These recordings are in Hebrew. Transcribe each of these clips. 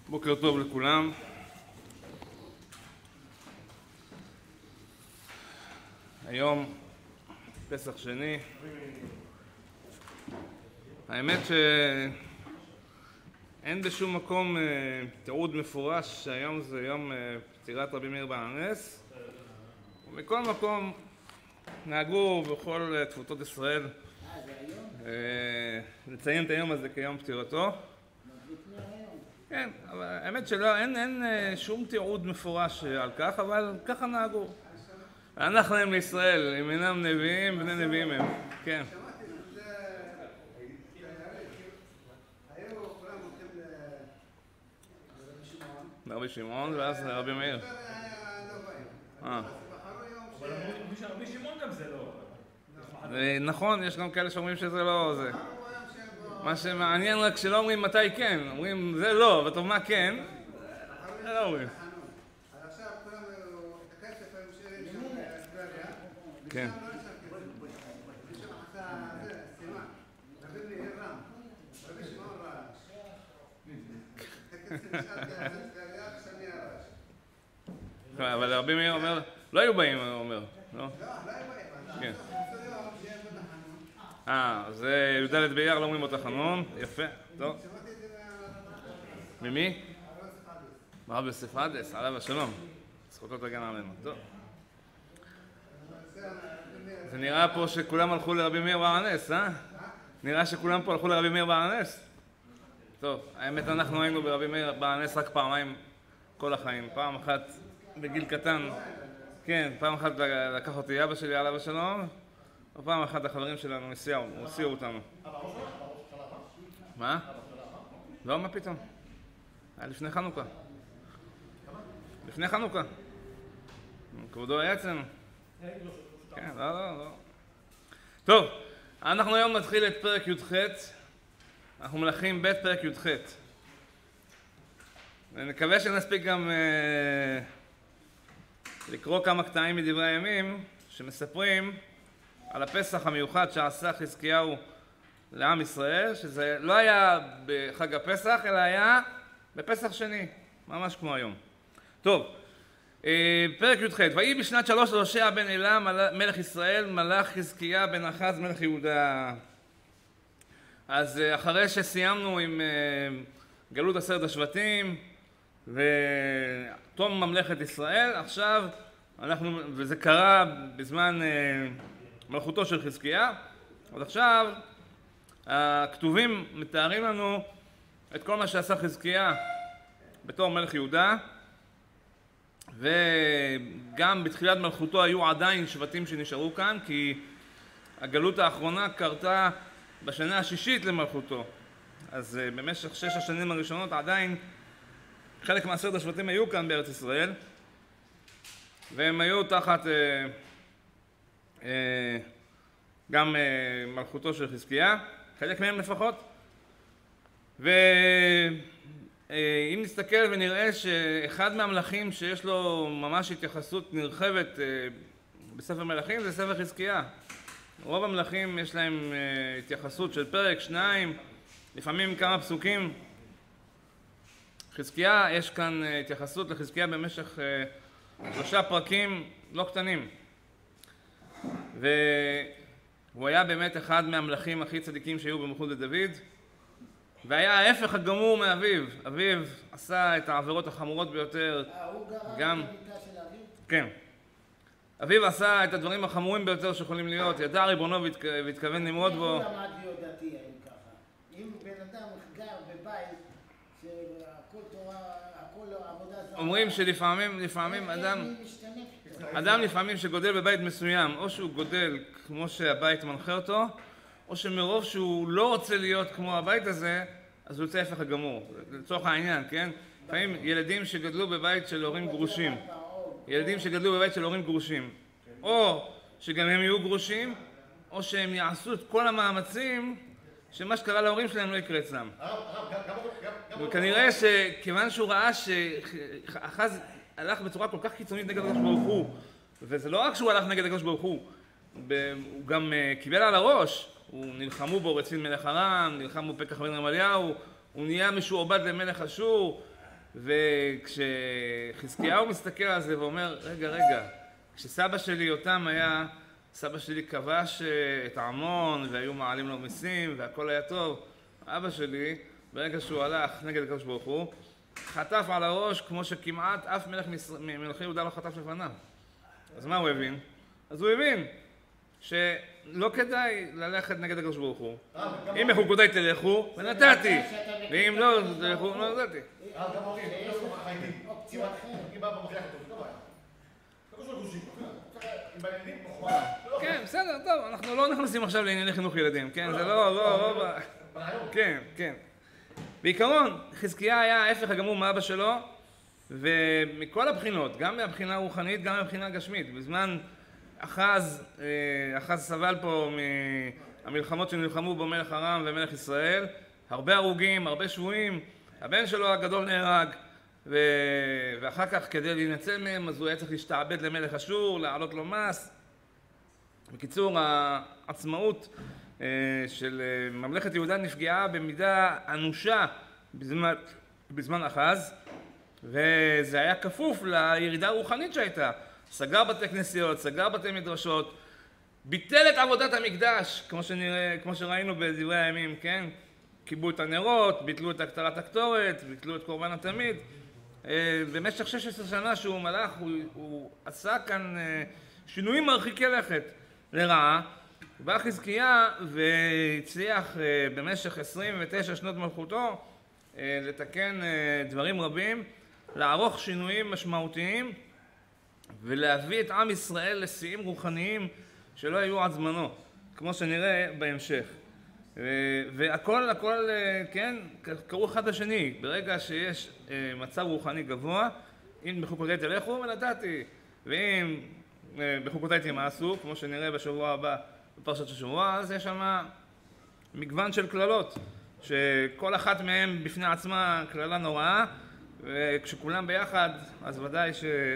בוקר טוב לכולם. היום פסח שני. האמת שאין בשום מקום תיעוד מפורש שהיום זה יום פטירת רבי מאיר בעל הנס, ומכל מקום נהגו בכל תפוצות ישראל לציין את היום הזה כיום פטירתו. כן, אבל האמת שלא, אין שום תיעוד מפורש על כך, אבל ככה נהגו. אנחנו הם לישראל, אם אינם נביאים, בני נביאים הם. כן. לרבי שמעון, ואז לרבי מאיר. אבל רבי שמעון גם זה לא. נכון, יש גם כאלה שאומרים שזה לא זה. מה שמעניין רק שלא אומרים מתי כן, אומרים זה לא, ואתה אומר מה כן, זה לא אומרים. אז עכשיו כולם, את הכסף הם שרים שם באוסטרליה, כן. ושם עשה זה, סימן, רבי מאיר רם, רבי שמעון רעש. הכסף נשאר באוסטרליה, עכשיו נהיה רעש. אבל רבי מאיר אומר, לא היו באים, הוא אומר, לא? לא, לא היו באים, כן. אז יום שיהיה בתחנון. זה י"ד באייר, לא אומרים אותה חנון, יפה, טוב. שמעתי את זה ממי? הרב יוסף עדס, עליו השלום. זכותו תגן עלינו, טוב. זה נראה פה שכולם הלכו לרבי מאיר בעל הנס, אה? נראה שכולם פה הלכו לרבי מאיר בעל הנס. טוב, האמת אנחנו היינו ברבי מאיר בעל הנס רק פעמיים כל החיים. פעם אחת בגיל קטן, כן, פעם אחת לקח אותי אבא שלי עליו השלום, ופעם אחת החברים שלנו הסיעו אותנו. מה? לא, מה פתאום? היה לפני חנוכה. לפני חנוכה. כבודו היה אצלנו. כן, לא. טוב, אנחנו היום נתחיל את פרק י"ח. אנחנו מלכים ב' פרק י"ח. ונקווה שנספיק גם לקרוא כמה קטעים מדברי הימים שמספרים על הפסח המיוחד שעשה חזקיהו לעם ישראל, שזה לא היה בחג הפסח, אלא היה בפסח שני, ממש כמו היום. טוב, פרק י"ח. ויהי בשנת 3 להושע בן אלה מלך ישראל, מלך חזקיה בן אחז מלך יהודה. אז אחרי שסיימנו עם גלות 10 השבטים ותום ממלכת ישראל, עכשיו וזה קרה בזמן מלכותו של חזקיה, אז עכשיו הכתובים מתארים לנו את כל מה שעשה חזקיה בתור מלך יהודה, וגם בתחילת מלכותו היו עדיין שבטים שנשארו כאן, כי הגלות האחרונה קרתה בשנה השישית למלכותו. אז במשך 6 השנים הראשונות עדיין חלק מ10 השבטים היו כאן בארץ ישראל, והם היו תחת גם מלכותו של חזקיה, חלק מהם לפחות. ואם נסתכל ונראה שאחד מהמלכים שיש לו ממש התייחסות נרחבת בספר מלכים זה ספר חזקיה. רוב המלכים יש להם התייחסות של פרק, 2, לפעמים כמה פסוקים. חזקיה, יש כאן התייחסות לחזקיה במשך 3 פרקים לא קטנים. והוא היה באמת אחד מהמלכים הכי צדיקים שהיו במלכות דוד, והיה ההפך הגמור מאביו. אביו עשה את העבירות החמורות ביותר. הוא גם גרם למיטה של אביו? כן. אביו עשה את הדברים החמורים ביותר שיכולים להיות. ידע ריבונו והתכוון למרוד בו. הוא למד להיות דתי היום ככה. אם בן אדם גר בבית שהכל תורה, הכל עבודה זרה. אומרים שלפעמים אדם לפעמים שגודל בבית מסוים, או שהוא גודל כמו שהבית מנחה אותו, או שמרוב שהוא לא רוצה להיות כמו הבית הזה, אז הוא יוצא ההפך הגמור. לצורך העניין, כן? לפעמים ילדים שגדלו בבית של הורים גרושים, או שגם הם יהיו גרושים, או שהם יעשו את כל המאמצים שמה שקרה להורים שלהם לא יקרה אצלם. וכנראה שכיוון שהוא ראה שאחז הלך בצורה כל כך קיצונית נגד הקדוש ברוך הוא, וזה לא רק שהוא הלך נגד הקדוש ברוך הוא, הוא גם קיבל על הראש, הוא נלחמו בו רצין מלך ארם, נלחמו פקח בן רמליהו, הוא נהיה משועבד למלך אשור, וכשחזקיהו מסתכל על זה ואומר, רגע, כשסבא שלי יותם היה, סבא שלי כבש את עמון והיו מעלים לו מיסים והכל היה טוב. אבא שלי, ברגע שהוא הלך נגד הקדוש ברוך הוא, חטף על הראש כמו שכמעט אף מלכי יהודה לא חטף לפניו. אז מה הוא הבין? אז הוא הבין שלא כדאי ללכת נגד הקדוש ברוך הוא. אם בחוקותיי תלכו, ונתתי. ואם לא תלכו, לא נתתי. כן, בסדר, טוב, אנחנו לא נכנסים עכשיו לענייני חינוך ילדים, כן? זה לא... כן, כן. בעיקרון, חזקיה היה ההפך הגמור מאבא שלו, ומכל הבחינות, גם מהבחינה הרוחנית, גם מהבחינה הגשמית. בזמן אחז סבל פה מהמלחמות שנלחמו בו מלך ארם ומלך ישראל, הרבה הרוגים, הרבה שבויים, הבן שלו הגדול נהרג, ואחר כך כדי להינצל מהם, אז הוא היה צריך להשתעבד למלך אשור, להעלות לו מס. בקיצור, העצמאות של ממלכת יהודה נפגעה במידה אנושה בזמן אחז, וזה היה כפוף לירידה הרוחנית שהייתה. סגר בתי כנסיות, סגר בתי מדרשות, ביטל את עבודת המקדש, כמו שראינו בדברי הימים, כן? קיבלו את הנרות, ביטלו את הקטרת הקטורת, ביטלו את קורבן התמיד. במשך 16 שנה שהוא מלך, הוא עשה כאן שינויים מרחיקי לכת לרעה. בא חזקיה והצליח במשך 29 שנות מלכותו לתקן דברים רבים, לערוך שינויים משמעותיים ולהביא את עם ישראל לשיאים רוחניים שלא היו עד זמנו, כמו שנראה בהמשך. והכל, כן, קרו אחד לשני. ברגע שיש מצב רוחני גבוה, אם בחוקותיי תלכו ונתתי, ואם בחוקותיי תמעשו, כמו שנראה בשבוע הבא בפרשת השבוע, אז יש שם מגוון של כללות, שכל אחת מהן בפני עצמה כללה נוראה, וכשכולם ביחד, אז ודאי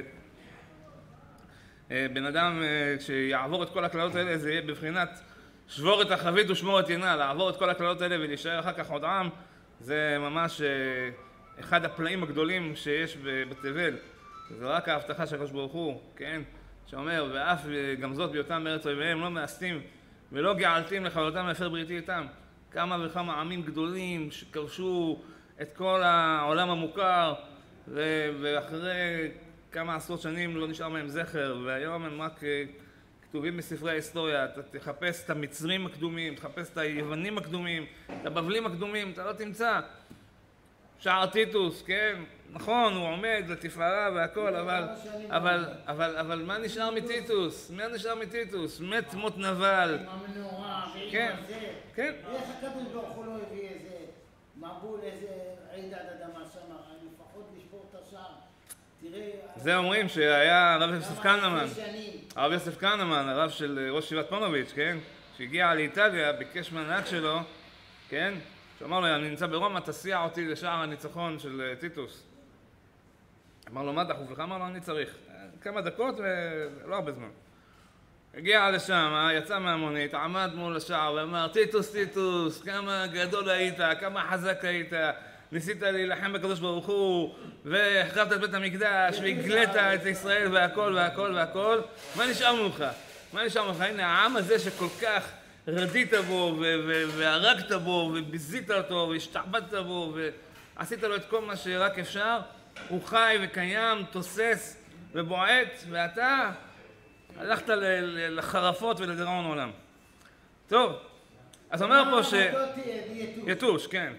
שבן אדם כשיעבור את כל הכללות האלה, זה יהיה בבחינת שבור את החבית ושמור את עינה. לעבור את כל הכללות האלה ולהישאר אחר כך עוד עם, זה ממש אחד הפלאים הגדולים שיש בתבל. זה רק ההבטחה של הקדוש ברוך הוא, כן? שאומר, ואף גם זאת בהיותם בארץ אויביהם לא מאסתים ולא געלתים לכלותם להפר בריתי איתם. כמה וכמה עמים גדולים שכבשו את כל העולם המוכר, ואחרי כמה עשרות שנים לא נשאר מהם זכר, והיום הם רק כתובים בספרי ההיסטוריה. אתה תחפש את המצרים הקדומים, תחפש את היוונים הקדומים, את הבבלים הקדומים, אתה לא תמצא. שער טיטוס, כן, נכון, הוא עומד לתפארה והכל, אבל מה נשאר מטיטוס? מה נשאר מטיטוס? מת מות נבל. עם המנורה, ועם כן, הזה. כן. איך הקדוש ברוך הוא לא הביא איזה מבול, איזה רעידת אדמה שם, לפחות לשבור את השער. תראה... זה אומרים שהיה הרב יוסף קנמן, הרב יוסף קנמן, הרב של ראש ישיבת פונוביץ', כן? שהגיע לאיטליה, ביקש מהנהג שלו, כן? שאמר לו, אני נמצא ברומא, תסיע אותי לשער הניצחון של טיטוס. אמר לו, מה דחוף לך? אמר לו, אני צריך. כמה דקות ולא הרבה זמן. הגיע לשם, יצא מהמונית, עמד מול השער ואמר, טיטוס, טיטוס, כמה גדול היית, כמה חזק היית, ניסית להילחם בקדוש ברוך הוא, והחרבת את בית המקדש, והגלית את ישראל והכל והכל והכל. מה נשאר ממך? מה נשאר ממך? הנה, העם הזה שכל כך רדית בו, והרגת בו, וביזית אותו, והשתעבדת בו, ועשית לו את כל מה שרק אפשר, הוא חי וקיים, תוסס ובועט, ואתה הלכת לחרפות ולדיראון עולם. טוב, אז אומר פה יתוש, כן.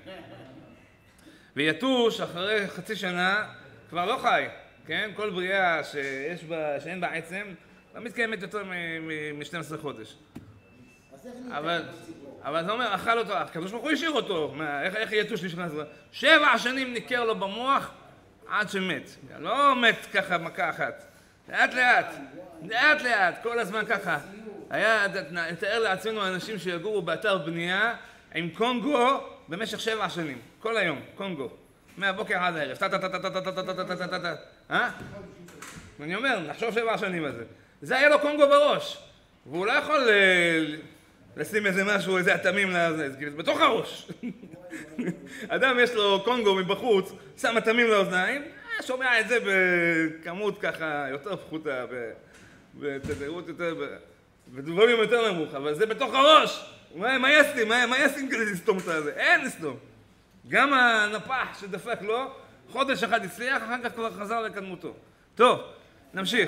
ויתוש אחרי חצי שנה כבר לא חי, כן? כל בריאה שאין בה עצם לא מתקיימת יותר מ-12 חודש. אבל זה אומר, אכל אותו, הקדוש ברוך הוא השאיר אותו, איך יתוש נכנס? 7 שנים ניכר לו במוח עד שמת. לא מת ככה מכה אחת. לאט לאט, כל הזמן ככה. נתאר לעצמנו אנשים שיגורו באתר בנייה עם קונגו במשך 7 שנים. כל היום, קונגו. מהבוקר עד הערב. אני אומר, נחשוב 7 שנים על זה. זה היה לו קונגו בראש. והוא לא יכול לשים איזה משהו, איזה אטמים לזה, בתוך הראש. אדם יש לו קונגו מבחוץ, שם מטעמים לאוזניים, שומע את זה בכמות ככה יותר פחותה, בתדירות יותר, בדברים יותר נמוך, אבל זה בתוך הראש. מה יעשים כדי לסתום את זה? אין לסתום. גם הנפח שדפק לו, חודש אחד הצליח, אחר כך כבר חזר לקדמותו. טוב, נמשיך.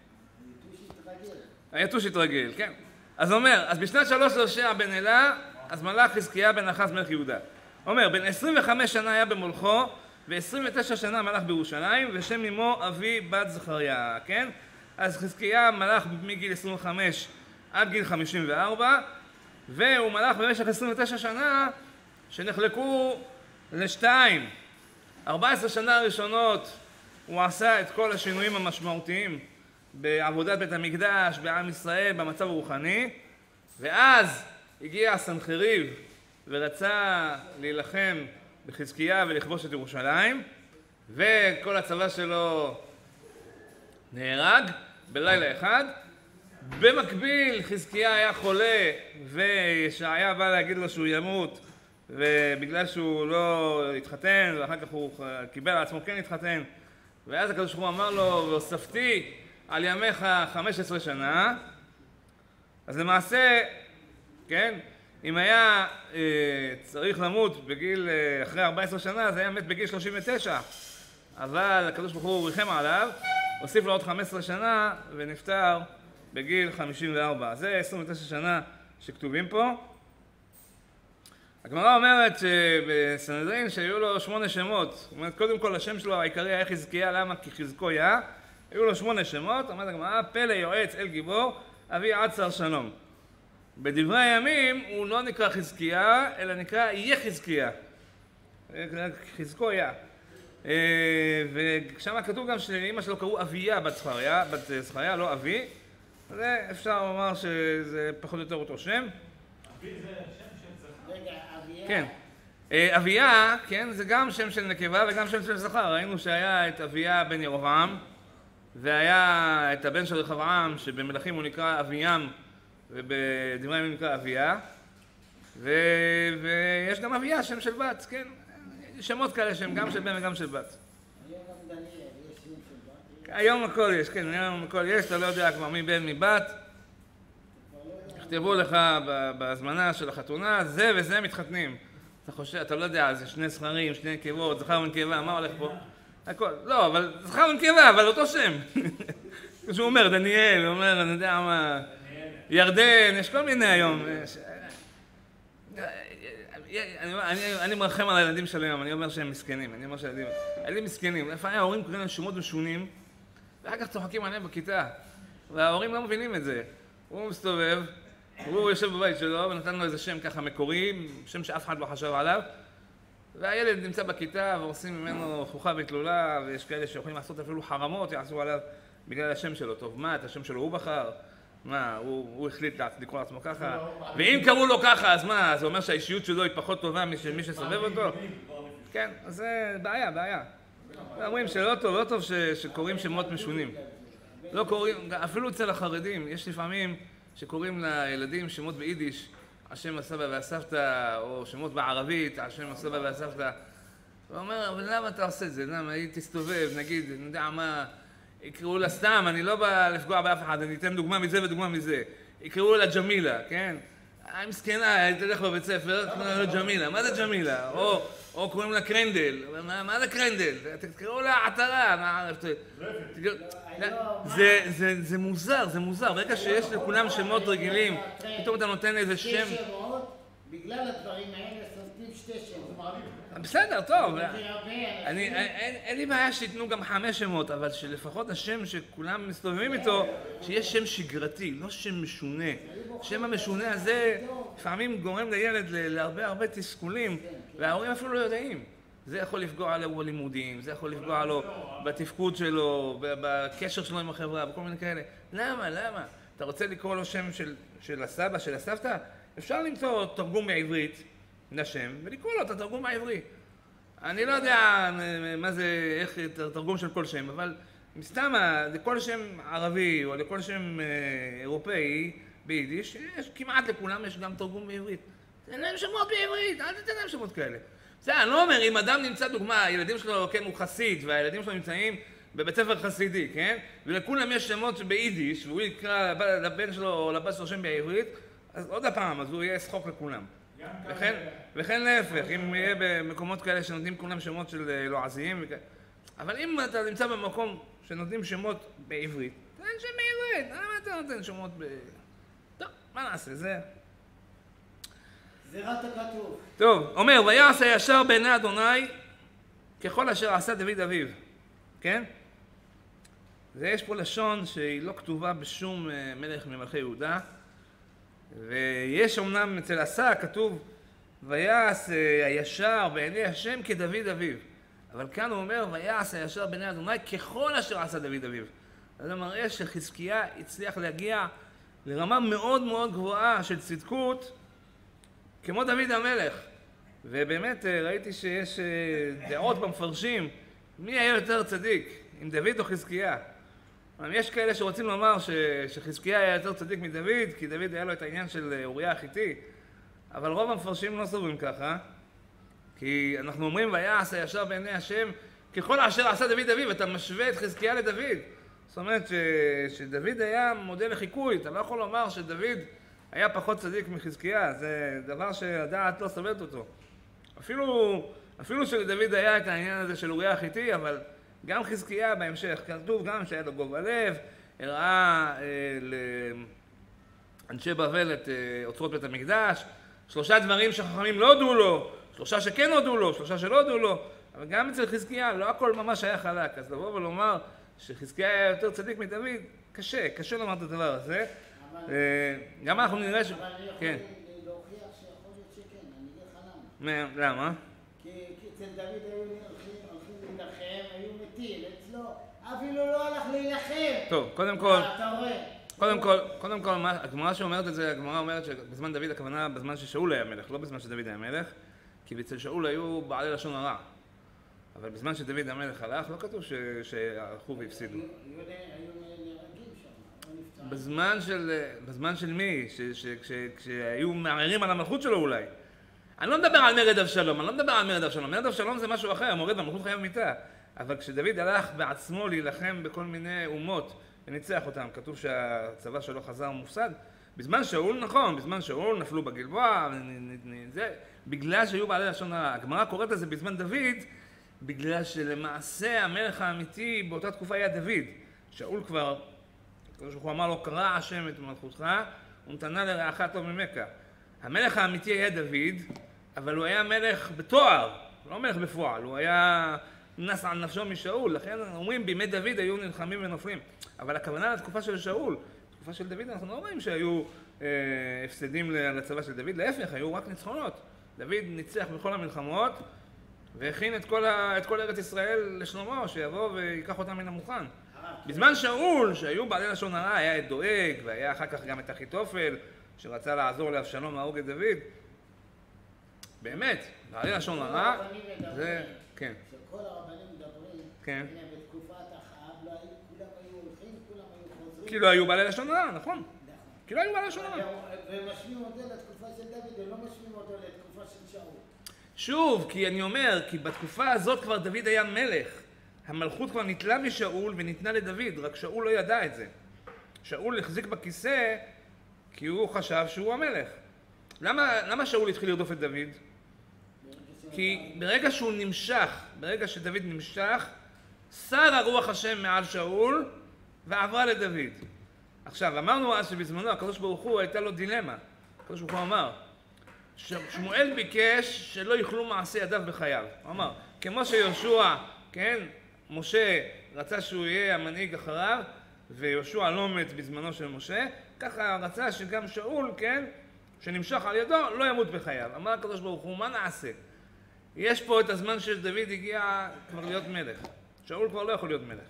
היתוש התרגל, כן. אז אומר, אז בשנת 3 להושע בן אלה, אז מלך חזקיה בן אחז מלך יהודה. אומר, בן 25 שנה היה במולכו, ו29 שנה מלך בירושלים, ושם אמו אבי בת זכריה, כן? אז חזקיה מלך מגיל 25 עד גיל 54, והוא מלך במשך 29 שנה שנחלקו לשתיים. 14 שנה הראשונות הוא עשה את כל השינויים המשמעותיים בעבודת בית המקדש, בעם ישראל, במצב הרוחני, ואז הגיע סנחריב ורצה להילחם בחזקיה ולכבוש את ירושלים, וכל הצבא שלו נהרג בלילה אחד. במקביל חזקיה היה חולה, וישעיה בא להגיד לו שהוא ימות, ובגלל שהוא לא התחתן, ואחר כך הוא קיבל על עצמו כן התחתן, ואז הקדוש ברוך הוא אמר לו, והוספתי על ימיך 15 שנה. אז למעשה, כן, אם היה צריך למות בגיל, אחרי 14 שנה, אז היה מת בגיל 39. אבל הקדוש ברוך הוא ריחם עליו, הוסיף לו עוד 15 שנה ונפטר בגיל 54. זה 29 שנה שכתובים פה. הגמרא אומרת שבסנהדרין שהיו לו 8 שמות. זאת אומרת, קודם כל השם שלו העיקרי היה חזקיה, למה? כי חזקויה. היו לו 8 שמות, אומרת הגמרא, פלא יועץ אל גיבור, אבי עצר שלום. בדברי הימים הוא לא נקרא חזקיה, אלא נקרא יהיה חזקיה. חזקויה. ושם כתוב גם שאמא שלו קראו אביה בת זכריה, לא אבי. זה אפשר לומר שזה פחות או יותר אותו שם. אבי זה שם של זכר. רגע, אביה? כן. אביה, כן, זה גם שם של נקבה וגם שם של זכר. ראינו שהיה את אביה בן ירבעם, והיה את הבן של רחבעם, שבמלכים הוא נקרא אביям, ובדברי הימים נקרא אביה. ויש גם אביה, שם של בת, כן. שמות כאלה שהם גם של בן וגם של בת. היום גם דניאל, יש שם של בת. היום הכל יש, כן, היום הכל יש, אתה לא יודע כבר מי בן מבת. יכתבו לך בהזמנה של החתונה, זה וזה מתחתנים. אתה חושב, אתה לא יודע, זה 2 זכרים, 2 נקבות, זכר ונקבה, מה הולך פה? הכל, לא, אבל זכר ונקבה, אבל אותו שם. כשהוא אומר, דניאל, הוא אומר, אני יודע מה, ירדן, יש כל מיני היום. אני מרחם על הילדים של היום, אני אומר שהם מסכנים, אני אומר שהילדים מסכנים. לפעמים ההורים קוראים להם שמות משונים, ואחר כך צוחקים עליהם בכיתה, וההורים לא מבינים את זה. הוא מסתובב, הוא יושב בבית שלו ונתן לו איזה שם ככה מקורי, שם שאף אחד לא חשב עליו, והילד נמצא בכיתה ועושים ממנו חוכה ותלולה, ויש כאלה שיכולים לעשות אפילו חרמות, יעשו עליו בגלל השם שלו. טוב, מה, את השם שלו הוא בחר? מה, הוא החליט לקרוא לעצמו ככה? ואם קראו לו ככה, אז מה, זה אומר שהאישיות שלו היא פחות טובה ממי שסובב אותו? כן, אז זה בעיה. אומרים שלא טוב שקוראים שמות משונים. לא קוראים, אפילו אצל החרדים, יש לפעמים שקוראים לילדים שמות ביידיש, השם הסבא והסבתא, או שמות בערבית, השם הסבא והסבתא. הוא אומר, אבל למה אתה עושה את זה? למה? היא תסתובב, נגיד, אני יודע מה, יקראו לה סתם, אני לא בא לפגוע באף אחד, אני אתן דוגמה מזה ודוגמה מזה. יקראו לה ג'מילה, כן? היא מסכנה, היא תלך בבית ספר, קוראים לה ג'מילה, מה זה ג'מילה? או קוראים לה קרנדל, מה זה קרנדל? תקראו לה עטרה, זה מוזר, ברגע שיש לכולם שמות רגילים, פתאום אתה נותן איזה שם. בגלל הדברים האלה סופרים 2 שמות. בסדר, טוב. אין לי בעיה שיתנו גם 5 שמות, אבל שלפחות השם שכולם מסתובבים איתו, שיש שם שגרתי, לא שם משונה. השם המשונה הזה לפעמים גורם לילד להרבה תסכולים, וההורים אפילו לא יודעים. זה יכול לפגוע לו בלימודים, זה יכול לפגוע לו בתפקוד שלו, בקשר שלו עם החברה, בכל מיני כאלה. למה? אתה רוצה לקרוא לו שם של הסבא, של הסבתא? אפשר למצוא תרגום מעברית לשם, ולקרוא לו את התרגום העברי. אני לא יודע מה זה, איך תרגום של כל שם, אבל מסתם, לכל שם ערבי או לכל שם אירופאי ביידיש, כמעט לכולם יש גם תרגום בעברית. תן להם שמות בעברית, אל תתן להם שמות כאלה. זה, אני לא אומר, אם אדם נמצא דוגמה, הילדים שלו, כן, הוא חסיד, והילדים שלו נמצאים בבית ספר חסידי, כן? ולכולם יש שמות ביידיש, והוא יקרא לבן שלו או לבת שלו שם בעברית, אז עוד הפעם, אז הוא יהיה שחוק לכולם. וכן להפך, אם יהיה במקומות כאלה שנותנים כולם שמות של לועזיים, אבל אם אתה נמצא במקום שנותנים שמות בעברית, תן שם בעברית, למה אתה נותן שמות טוב, מה נעשה, זה... זה רק הכתוב. טוב, אומר, ויעש הישר בעיני אדוני ככל אשר עשה דוד אביו, כן? ויש פה לשון שהיא לא כתובה בשום מלך ממלכי יהודה, ויש אמנם אצל עשה כתוב ויעש הישר בעיני השם כדוד אביו, אבל כאן הוא אומר ויעש הישר בעיני אדוני ככל אשר עשה דוד אביו. זה מראה שחזקיה הצליח להגיע לרמה מאוד מאוד גבוהה של צדקות כמו דוד המלך. ובאמת ראיתי שיש דעות במפרשים מי היה יותר צדיק, אם דוד או חזקיה. יש כאלה שרוצים לומר שחזקיה היה יותר צדיק מדוד, כי דוד היה לו את העניין של אוריה החיתי, אבל רוב המפרשים לא סוברים ככה, כי אנחנו אומרים ויעש הישר בעיני השם ככל אשר עשה דוד אביו, אתה משווה את חזקיה לדוד. זאת אומרת שדוד היה מודל לחיקוי, אתה לא יכול לומר שדוד היה פחות צדיק מחזקיה, זה דבר שהדעת לא סובלת אותו. אפילו שלדוד היה את העניין הזה של אוריה החיתי, אבל גם חזקיה בהמשך, כתוב גם שהיה לו גובה לב, הראה לאנשי בבל את אוצרות בית המקדש, 3 דברים שחכמים לא הודו לו, 3 שכן הודו לו, 3 שלא הודו לו, אבל גם אצל חזקיה לא הכל ממש היה חלק, אז לבוא ולומר שחזקיה היה יותר צדיק מדוד, קשה לומר את הדבר הזה. גם אנחנו נראה ש... אבל אני יכול כן. להוכיח שיכול להיות שכן, אני אגיד לך למה. למה? כי אצל דוד היו הולכים להילחם, היו מתים, אצלו אפילו לא הלך להילחם. טוב, קודם כל... אתה רואה? קודם כל, הגמרא שאומרת את זה, הגמרא אומרת שבזמן דוד הכוונה בזמן ששאול היה מלך, לא בזמן שדוד היה מלך, כי אצל שאול היו בעלי לשון הרע. אבל בזמן שדוד המלך הלך, לא כתוב שהלכו והפסידו. היו נהרגים שם, לא נפצעים. בזמן של מי? כשהיו מערערים על המלכות שלו אולי. אני לא מדבר על מרד אבשלום, מרד אבשלום זה משהו אחר, המורד במלכות חייב מיתה. אבל כשדוד הלך בעצמו להילחם בכל מיני אומות וניצח אותם, כתוב שהצבא שלו חזר מופסד. בזמן שאול, נכון, בזמן שאול נפלו בגלבוע, בגלל שהיו בעלי לשון הרע. הגמרא קוראת לזה בזמן דוד, בגלל שלמעשה המלך האמיתי באותה תקופה היה דוד. שאול כבר, הוא אמר לו, קרא השם את מלכותך, ונתנה לרעך טוב ממך. המלך האמיתי היה דוד, אבל הוא היה מלך בתואר, לא מלך בפועל, הוא היה נס על נפשו משאול, לכן אומרים בימי דוד היו נלחמים ונופלים. אבל הכוונה לתקופה של שאול, בתקופה של דוד אנחנו לא רואים שהיו הפסדים לצבא של דוד, להפך, היו רק ניצחונות. דוד ניצח בכל המלחמות, והכין את כל ארץ ישראל לשלמה, שיבוא ויקח אותם מן המוכן. בזמן שאול, שהיו בעלי לשון הרע, היה את דואג, והיה אחר כך גם את אחיתופל, שרצה לעזור לאבשלום להרוג את דוד. באמת, בעלי לשון הרע, זה... כן. שכל הרבנים מדברים, כן. הנה בתקופת אחאב, כולם היו הולכים, כולם היו חוזרים. כי לא היו בעלי לשון הרע, נכון. כי לא היו בעלי לשון הרע. ומשווים אותו לתקופה של דוד, הם לא משווים אותו לתקופה של שאול. שוב, כי אני אומר, כי בתקופה הזאת כבר דוד היה מלך. המלכות כבר ניטלה משאול וניתנה לדוד, רק שאול לא ידע את זה. שאול החזיק בכיסא כי הוא חשב שהוא המלך. למה שאול התחיל לרדוף את דוד? כי ברגע שהוא נמשך, ברגע שדוד נמשך, שר הרוח השם מעל שאול ועברה לדוד. עכשיו, אמרנו אז שבזמנו הקדוש ברוך הוא הייתה לו דילמה. הקדוש ברוך הוא אמר, שמואל ביקש שלא יאכלו מעשי ידיו בחייו. הוא אמר, כמו שיהושע, כן, משה רצה שהוא יהיה המנהיג אחריו, ויהושע לא מת בזמנו של משה, ככה רצה שגם שאול, כן, שנמשך על ידו, לא ימות בחייו. אמר הקדוש ברוך הוא, מה נעשה? יש פה את הזמן שדוד הגיע כבר להיות מלך. שאול כבר לא יכול להיות מלך.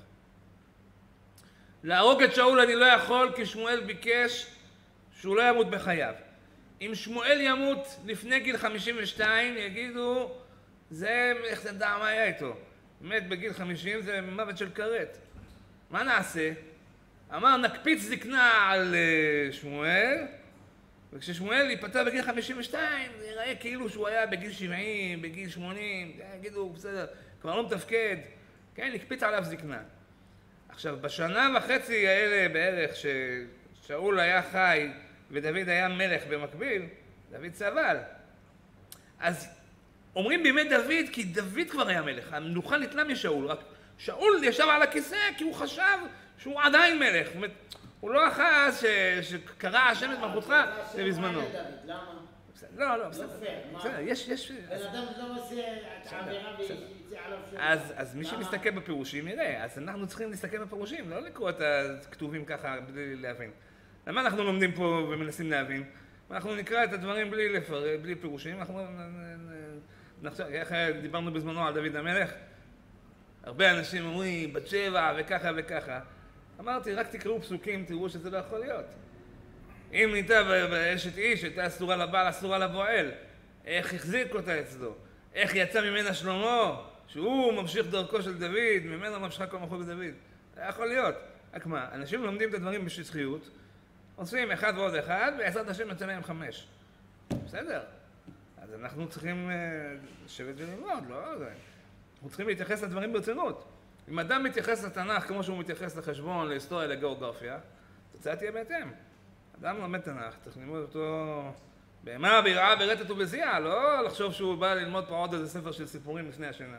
להרוג את שאול אני לא יכול, כי שמואל ביקש שהוא לא ימות בחייו. אם שמואל ימות לפני גיל 52, יגידו, זה, איך תדע מה היה איתו? מת בגיל 50 זה מוות של כרת. מה נעשה? אמר, נקפיץ זקנה על שמואל, וכששמואל ייפטר בגיל 52, זה ייראה כאילו שהוא היה בגיל 70, בגיל 80, יגידו, בסדר, כבר לא מתפקד, כן, הקפיץ עליו זקנה. עכשיו, בשנה וחצי האלה בערך ששאול היה חי ודוד היה מלך במקביל, דוד סבל. אז אומרים בימי דוד, כי דוד כבר היה מלך, המלוכה ניתנה משאול, רק שאול ישב על הכיסא כי הוא חשב שהוא עדיין מלך. זאת אומרת, הוא לא אחז שקרא השם את מלכותך בזמנו. למה? לא, לא, בסדר. בסדר, יש... בן אדם לא עושה את העבירה ויצא עליו שם. אז מי שמסתכל בפירושים יראה, אז אנחנו צריכים להסתכל בפירושים, לא לקרוא את הכתובים ככה בלי להבין. למה אנחנו לומדים פה ומנסים להבין? אנחנו נקרא את הדברים בלי פירושים, איך דיברנו בזמנו על דוד המלך? הרבה אנשים אומרים, בת שבע וככה וככה. אמרתי, רק תקראו פסוקים, תראו שזה לא יכול להיות. אם ניתה באשת איש, הייתה אסורה לבעל, אסורה לבועל. איך החזיק אותה אצלו? איך יצא ממנה שלמה, שהוא ממשיך דרכו של דוד, ממנו ממשיכה כל מלכות בדוד. זה יכול להיות. רק מה, אנשים לומדים את הדברים בשטחיות, עושים 1 ועוד 1, בעזרת השם יוצא מהם 5. בסדר. אז אנחנו צריכים לשבת וללמוד, לא? אנחנו צריכים להתייחס לדברים ברצינות. אם אדם מתייחס לתנ"ך כמו שהוא מתייחס לחשבון, להיסטוריה, לגיאוגרפיה, התוצאה תהיה בהתאם. אדם לומד תנ"ך, צריך ללמוד אותו בהמה, ביראה, ברטט ובזיעה, לא לחשוב שהוא בא ללמוד פה עוד איזה ספר של סיפורים לפני השינה.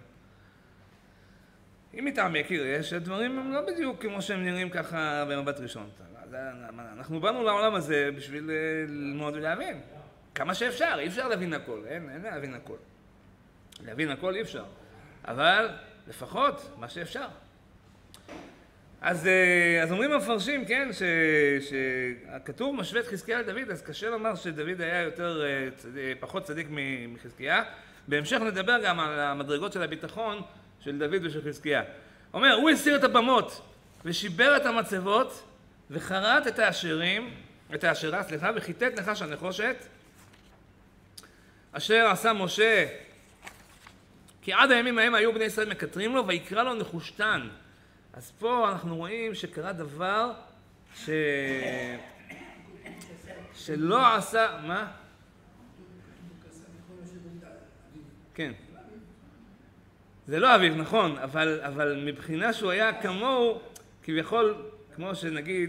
אם מתעמק יראה שהדברים הם לא בדיוק כמו שהם נראים ככה במבט ראשון. אנחנו באנו לעולם הזה בשביל ללמוד ולהבין. כמה שאפשר, אי אפשר להבין הכל, אין להבין הכל. להבין הכל אי אפשר. אבל לפחות מה שאפשר. אז אומרים המפרשים, כן, שהכתוב משווה את חזקיה לדוד, אז קשה לומר שדוד היה פחות צדיק מחזקיה. בהמשך נדבר גם על המדרגות של הביטחון של דוד ושל חזקיה. אומר, הוא הסיר את הבמות ושיבר את המצבות וחרט את האשרה, וחיטט נחש הנחושת, אשר עשה משה, כי עד הימים ההם היו בני ישראל מקטרים לו, ויקרא לו נחושתן. אז פה אנחנו רואים שקרה דבר שלא עשה... מה? כן. זה לא אביו, נכון, אבל מבחינה שהוא היה כמוהו, כביכול, כמו שנגיד,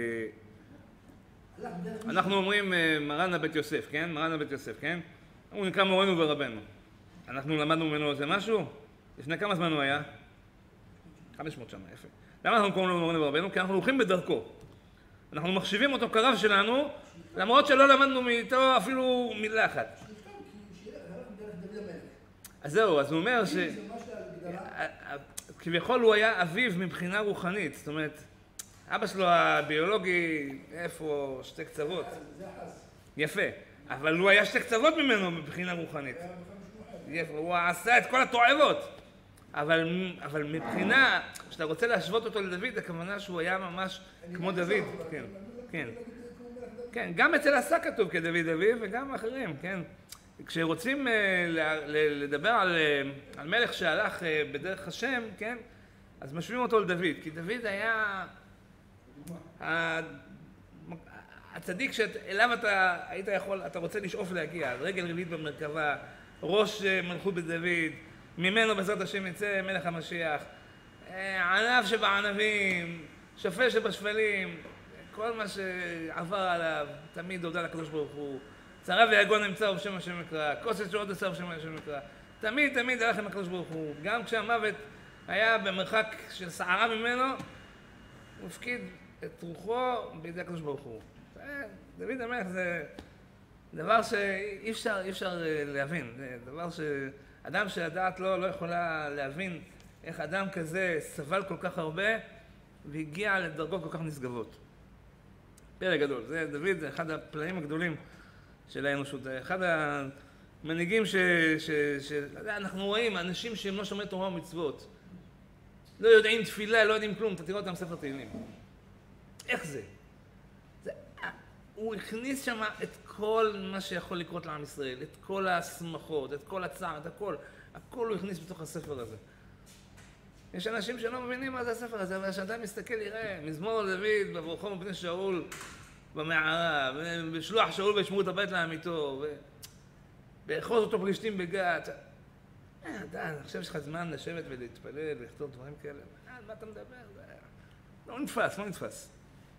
אנחנו אומרים מרן הבית יוסף, כן? מרן הבית יוסף, כן? הוא נקרא מורנו ורבנו. אנחנו למדנו ממנו איזה משהו? לפני כמה זמן הוא היה? 500 שנה, יפה. למה אנחנו קוראים לו מורנו ורבנו? כי אנחנו הולכים בדרכו. אנחנו מחשיבים אותו כרב שלנו, למרות שלא למדנו מאיתו אפילו מילה אחת. אז זהו, אז הוא אומר ש... כביכול הוא היה אביו מבחינה רוחנית, זאת אומרת, אבא שלו הביולוגי, איפה? שתי קצוות. יפה, אבל הוא היה שתי קצוות ממנו מבחינה רוחנית. הוא עשה את כל התועבות. אבל מבחינה, כשאתה רוצה להשוות אותו לדוד, הכוונה שהוא היה ממש כמו דוד. כן, כן. כן, גם אצל עשה כתוב כדוד אביו וגם אחרים, כן. כשרוצים לדבר על מלך שהלך בדרך השם, כן, אז משווים אותו לדוד, כי דוד היה הצדיק שאליו אתה היית יכול, אתה רוצה לשאוף להגיע, רגל רביעית במרכבה, ראש מלכות בדוד, ממנו בעזרת השם יצא מלך המשיח, ענב שבענבים, שפל שבשפלים, כל מה שעבר עליו, תמיד הודה לקדוש ברוך הוא. צרה ויגון נמצא ובשם השם יקרא, כוסת שעוד עשה ובשם השם יקרא. תמיד הלך עם הקדוש ברוך הוא. גם כשהמוות היה במרחק של שערה ממנו, הוא הפקיד את רוחו בידי הקדוש ברוך הוא. דוד המלך זה דבר שאי אפשר להבין. זה דבר שאדם שהדעת לא יכולה להבין איך אדם כזה סבל כל כך הרבה והגיע לדרגות כל כך נשגבות. פלא גדול. זה דוד, זה אחד הפלאים הגדולים של האנושות. אחד המנהיגים אנחנו רואים, אנשים שהם לא שומרי תורה ומצוות, לא יודעים תפילה, לא יודעים כלום, אתה תראה אותם ספר תהילים. איך זה? הוא הכניס שם את כל מה שיכול לקרות לעם ישראל, את כל ההסמכות, את כל הצער, את הכל. הכל הוא הכניס בתוך הספר הזה. יש אנשים שלא מבינים מה זה הספר הזה, אבל כשאדם מסתכל יראה, מזמור דוד, בברכו מפני שאול, במערה, ובשלוח שאול וישמרו את הבית לעמיתו, ובאחוז אותו פלישתים בגת. אני חושב שיש לך זמן לשבת ולהתפלל ולכתוב דברים כאלה. מה אתה מדבר? לא נתפס, לא נתפס.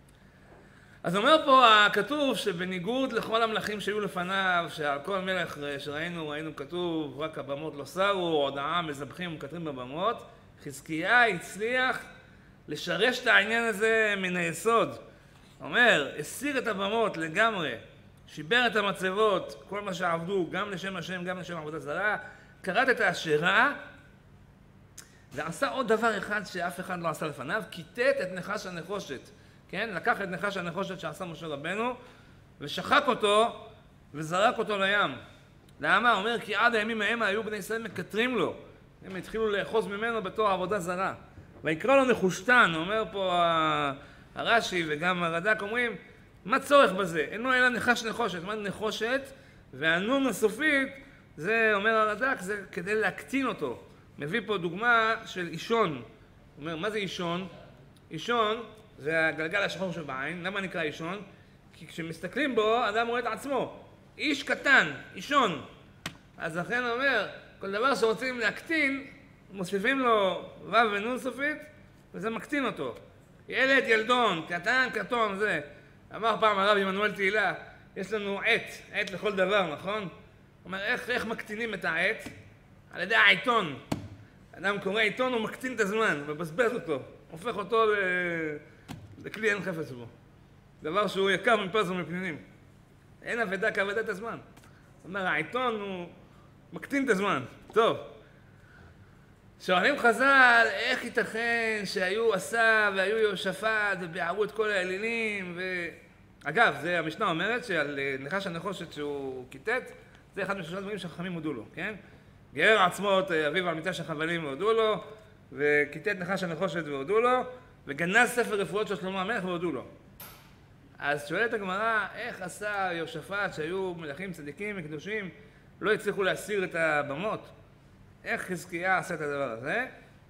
אז אומר פה הכתוב שבניגוד לכל המלכים שהיו לפניו, שעל כל מלך שראינו, ראינו כתוב, רק הבמות לא סרו, עוד העם מזבחים ומקטרים בבמות, חזקיה הצליח לשרש את העניין הזה מן היסוד. אומר, הסיר את הבמות לגמרי, שיבר את המצבות, כל מה שעבדו, גם לשם השם, גם לשם עבודה זרה, קראת את האשרה, ועשה עוד דבר אחד שאף אחד לא עשה לפניו, כיתת את נחש הנחושת. כן? לקח את נחש הנחושת שעשה משה רבנו, ושחק אותו, וזרק אותו לים. למה? הוא אומר, כי עד הימים ההם היו בני ישראל מקטרים לו. הם התחילו לאחוז ממנו בתור עבודה זרה. ויקרא לו נחושתן, אומר פה הרש"י וגם הרד"ק אומרים, מה צורך בזה? אינו אלא נחש נחושת. מה נחושת? והנון הסופית, זה אומר הרד"ק, זה כדי להקטין אותו. מביא פה דוגמה של אישון. הוא אומר, מה זה אישון? אישון זה הגלגל השחור שבעין. למה נקרא אישון? כי כשמסתכלים בו, אדם רואה את עצמו. איש קטן, אישון. אז לכן הוא אומר, כל דבר שרוצים להקטין, מוסיפים לו ו' ונון סופית, וזה מקטין אותו. ילד, ילדון, קטן, קטון, זה. אמר פעם הרב עמנואל תהילה, יש לנו עת לכל דבר, נכון? הוא אומר, איך מקטינים את העת? על ידי העיתון. אדם קורא עיתון, הוא מקטין את הזמן, מבזבז אותו. הופך אותו לכלי אין חפץ בו. דבר שהוא יקר מפז ומפנינים. אין אבדה כאבדת הזמן. זאת אומרת, העיתון הוא מקטין את הזמן. טוב. שואלים חז"ל, איך ייתכן שהיו עשה והיו יהושפט וביערו את כל האלילים אגב, זה המשנה אומרת שעל נחש הנחושת שהוא כיתת, זה אחד משלושה דברים שהחכמים הודו לו, כן? גרר עצמות אביו על מיטה של חבלים והודו לו, וכיתת נחש הנחושת והודו לו, וגנז ספר רפואות של שלמה המלך והודו לו. אז שואלת הגמרא, איך עשה יהושפט שהיו מלכים צדיקים וקדושים, לא הצליחו להסיר את הבמות? איך חזקיה עשה את הדבר הזה?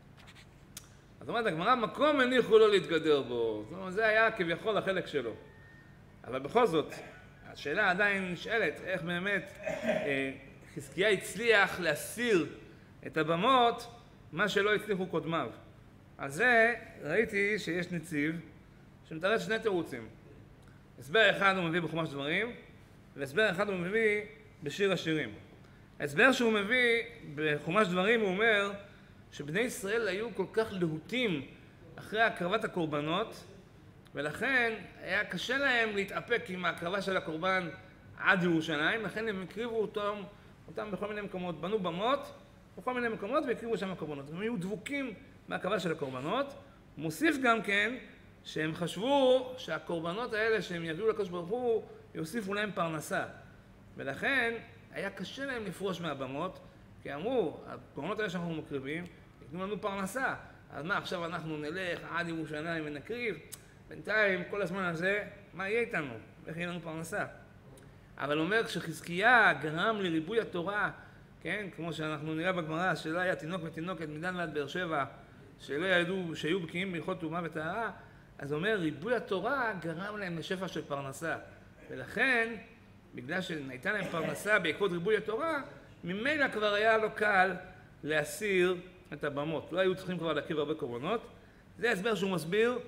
אז אומרת הגמרא, מקום הניחו לא להתגדר בו. זאת אומרת, זה היה כביכול החלק שלו. אבל בכל זאת, השאלה עדיין נשאלת, איך באמת חזקיה הצליח להסיר את הבמות, מה שלא הצליחו קודמיו. על זה ראיתי שיש נציב שמתרץ שני תירוצים. הסבר אחד הוא מביא בחומש דברים, והסבר אחד הוא מביא בשיר השירים. ההסבר שהוא מביא בחומש דברים הוא אומר שבני ישראל היו כל כך להוטים אחרי הקרבת הקורבנות, ולכן היה קשה להם להתאפק עם ההקרבה של הקורבן עד ירושלים, לכן הם הקריבו אותם בכל מיני מקומות, בנו במות בכל מיני מקומות והקריבו שם הקורבנות. הם היו דבוקים בהקרבה של הקורבנות. מוסיף גם כן שהם חשבו שהקורבנות האלה שהם יביאו לקדוש ברוך הוא יוסיפו להם פרנסה, ולכן היה קשה להם לפרוש מהבמות, כי אמרו, הקורבנות האלה שאנחנו מקריבים ייתנו לנו פרנסה, אז מה עכשיו אנחנו נלך עד ירושלים ונקריב? בינתיים כל הזמן הזה, מה יהיה איתנו? איך יהיה לנו פרנסה? אבל אומר, כשחזקיה גרם לריבוי התורה, כן, כמו שאנחנו נראה בגמרא, שלא היה תינוק ותינוקת מדן ועד באר שבע, שלא ידעו שהיו בקיאים בהלכות טומאה וטהרה, אז אומר, ריבוי התורה גרם להם לשפע של פרנסה. ולכן, בגלל שהייתה להם פרנסה בעקבות ריבוי התורה, ממילא כבר היה לו קל להסיר את הבמות. לא היו צריכים כבר להקריב הרבה קורבנות. זה הסבר שהוא מסביר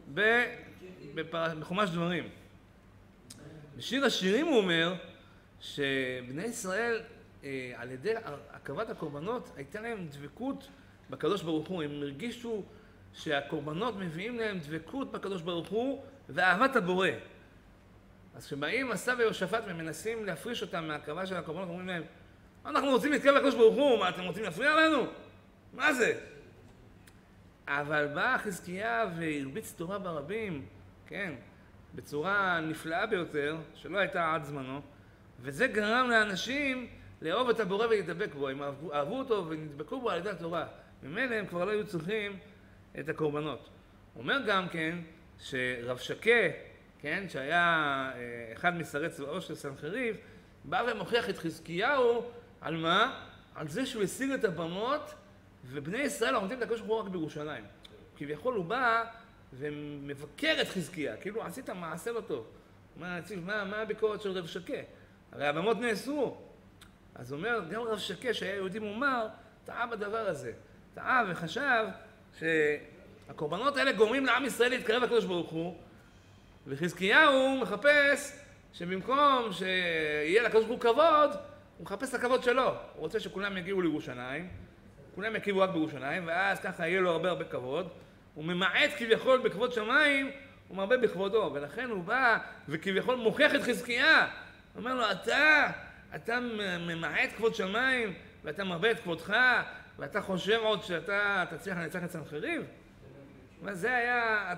בחומש דברים. בשיר השירים הוא אומר שבני ישראל, על ידי הקרבת הקורבנות, הייתה להם דבקות בקדוש ברוך הוא. הם הרגישו שהקורבנות מביאים להם דבקות בקדוש ברוך הוא ואהבת הבורא. אז כשבאים עשה ויהושפט ומנסים להפריש אותם מהקרבה של הקורבנות, אומרים להם, אנחנו רוצים להתקרב לקדוש ברוך הוא, מה אתם רוצים להפריע לנו? מה זה? אבל בא חזקיה והרביץ תורה ברבים, כן, בצורה נפלאה ביותר, שלא הייתה עד זמנו, וזה גרם לאנשים לאהוב את הבורא ולהתדבק בו. הם אהבו אותו ונדבקו בו על ידי התורה. ממילא הם כבר לא היו צריכים את הקורבנות. הוא אומר גם כן שרב שקה, כן, שהיה אחד משרי צבאו של סנחריב, בא ומוכיח את חזקיהו על מה? על זה שהוא הסיר את הבמות, ובני ישראל עומדים את הקדוש ברוך הוא רק בירושלים. כביכול הוא בא ומבקר את חזקיה, כאילו עשית מעשה לא טוב. מה הביקורת של רב שקה? הרי הבמות נאסרו. אז הוא אומר, גם רב שקה שהיה יהודי מומר, טעה בדבר הזה. טעה וחשב שהקורבנות האלה גורמים לעם ישראל להתקרב לקדוש ברוך הוא, וחזקיהו מחפש שבמקום שיהיה לקדוש ברוך הוא כבוד, הוא מחפש את הכבוד שלו. הוא רוצה שכולם יגיעו לירושלים, כולם יקיבו רק בירושלים, ואז ככה יהיה לו הרבה כבוד. הוא ממעט כביכול בכבוד שמיים, הוא מרבה בכבודו, ולכן הוא בא וכביכול מוכיח את חזקיה. הוא אומר לו, אתה ממעט כבוד שמיים, ואתה מרבה את כבודך, ואתה חושב עוד שאתה תצליח לנצח את סנחריב? וזה היה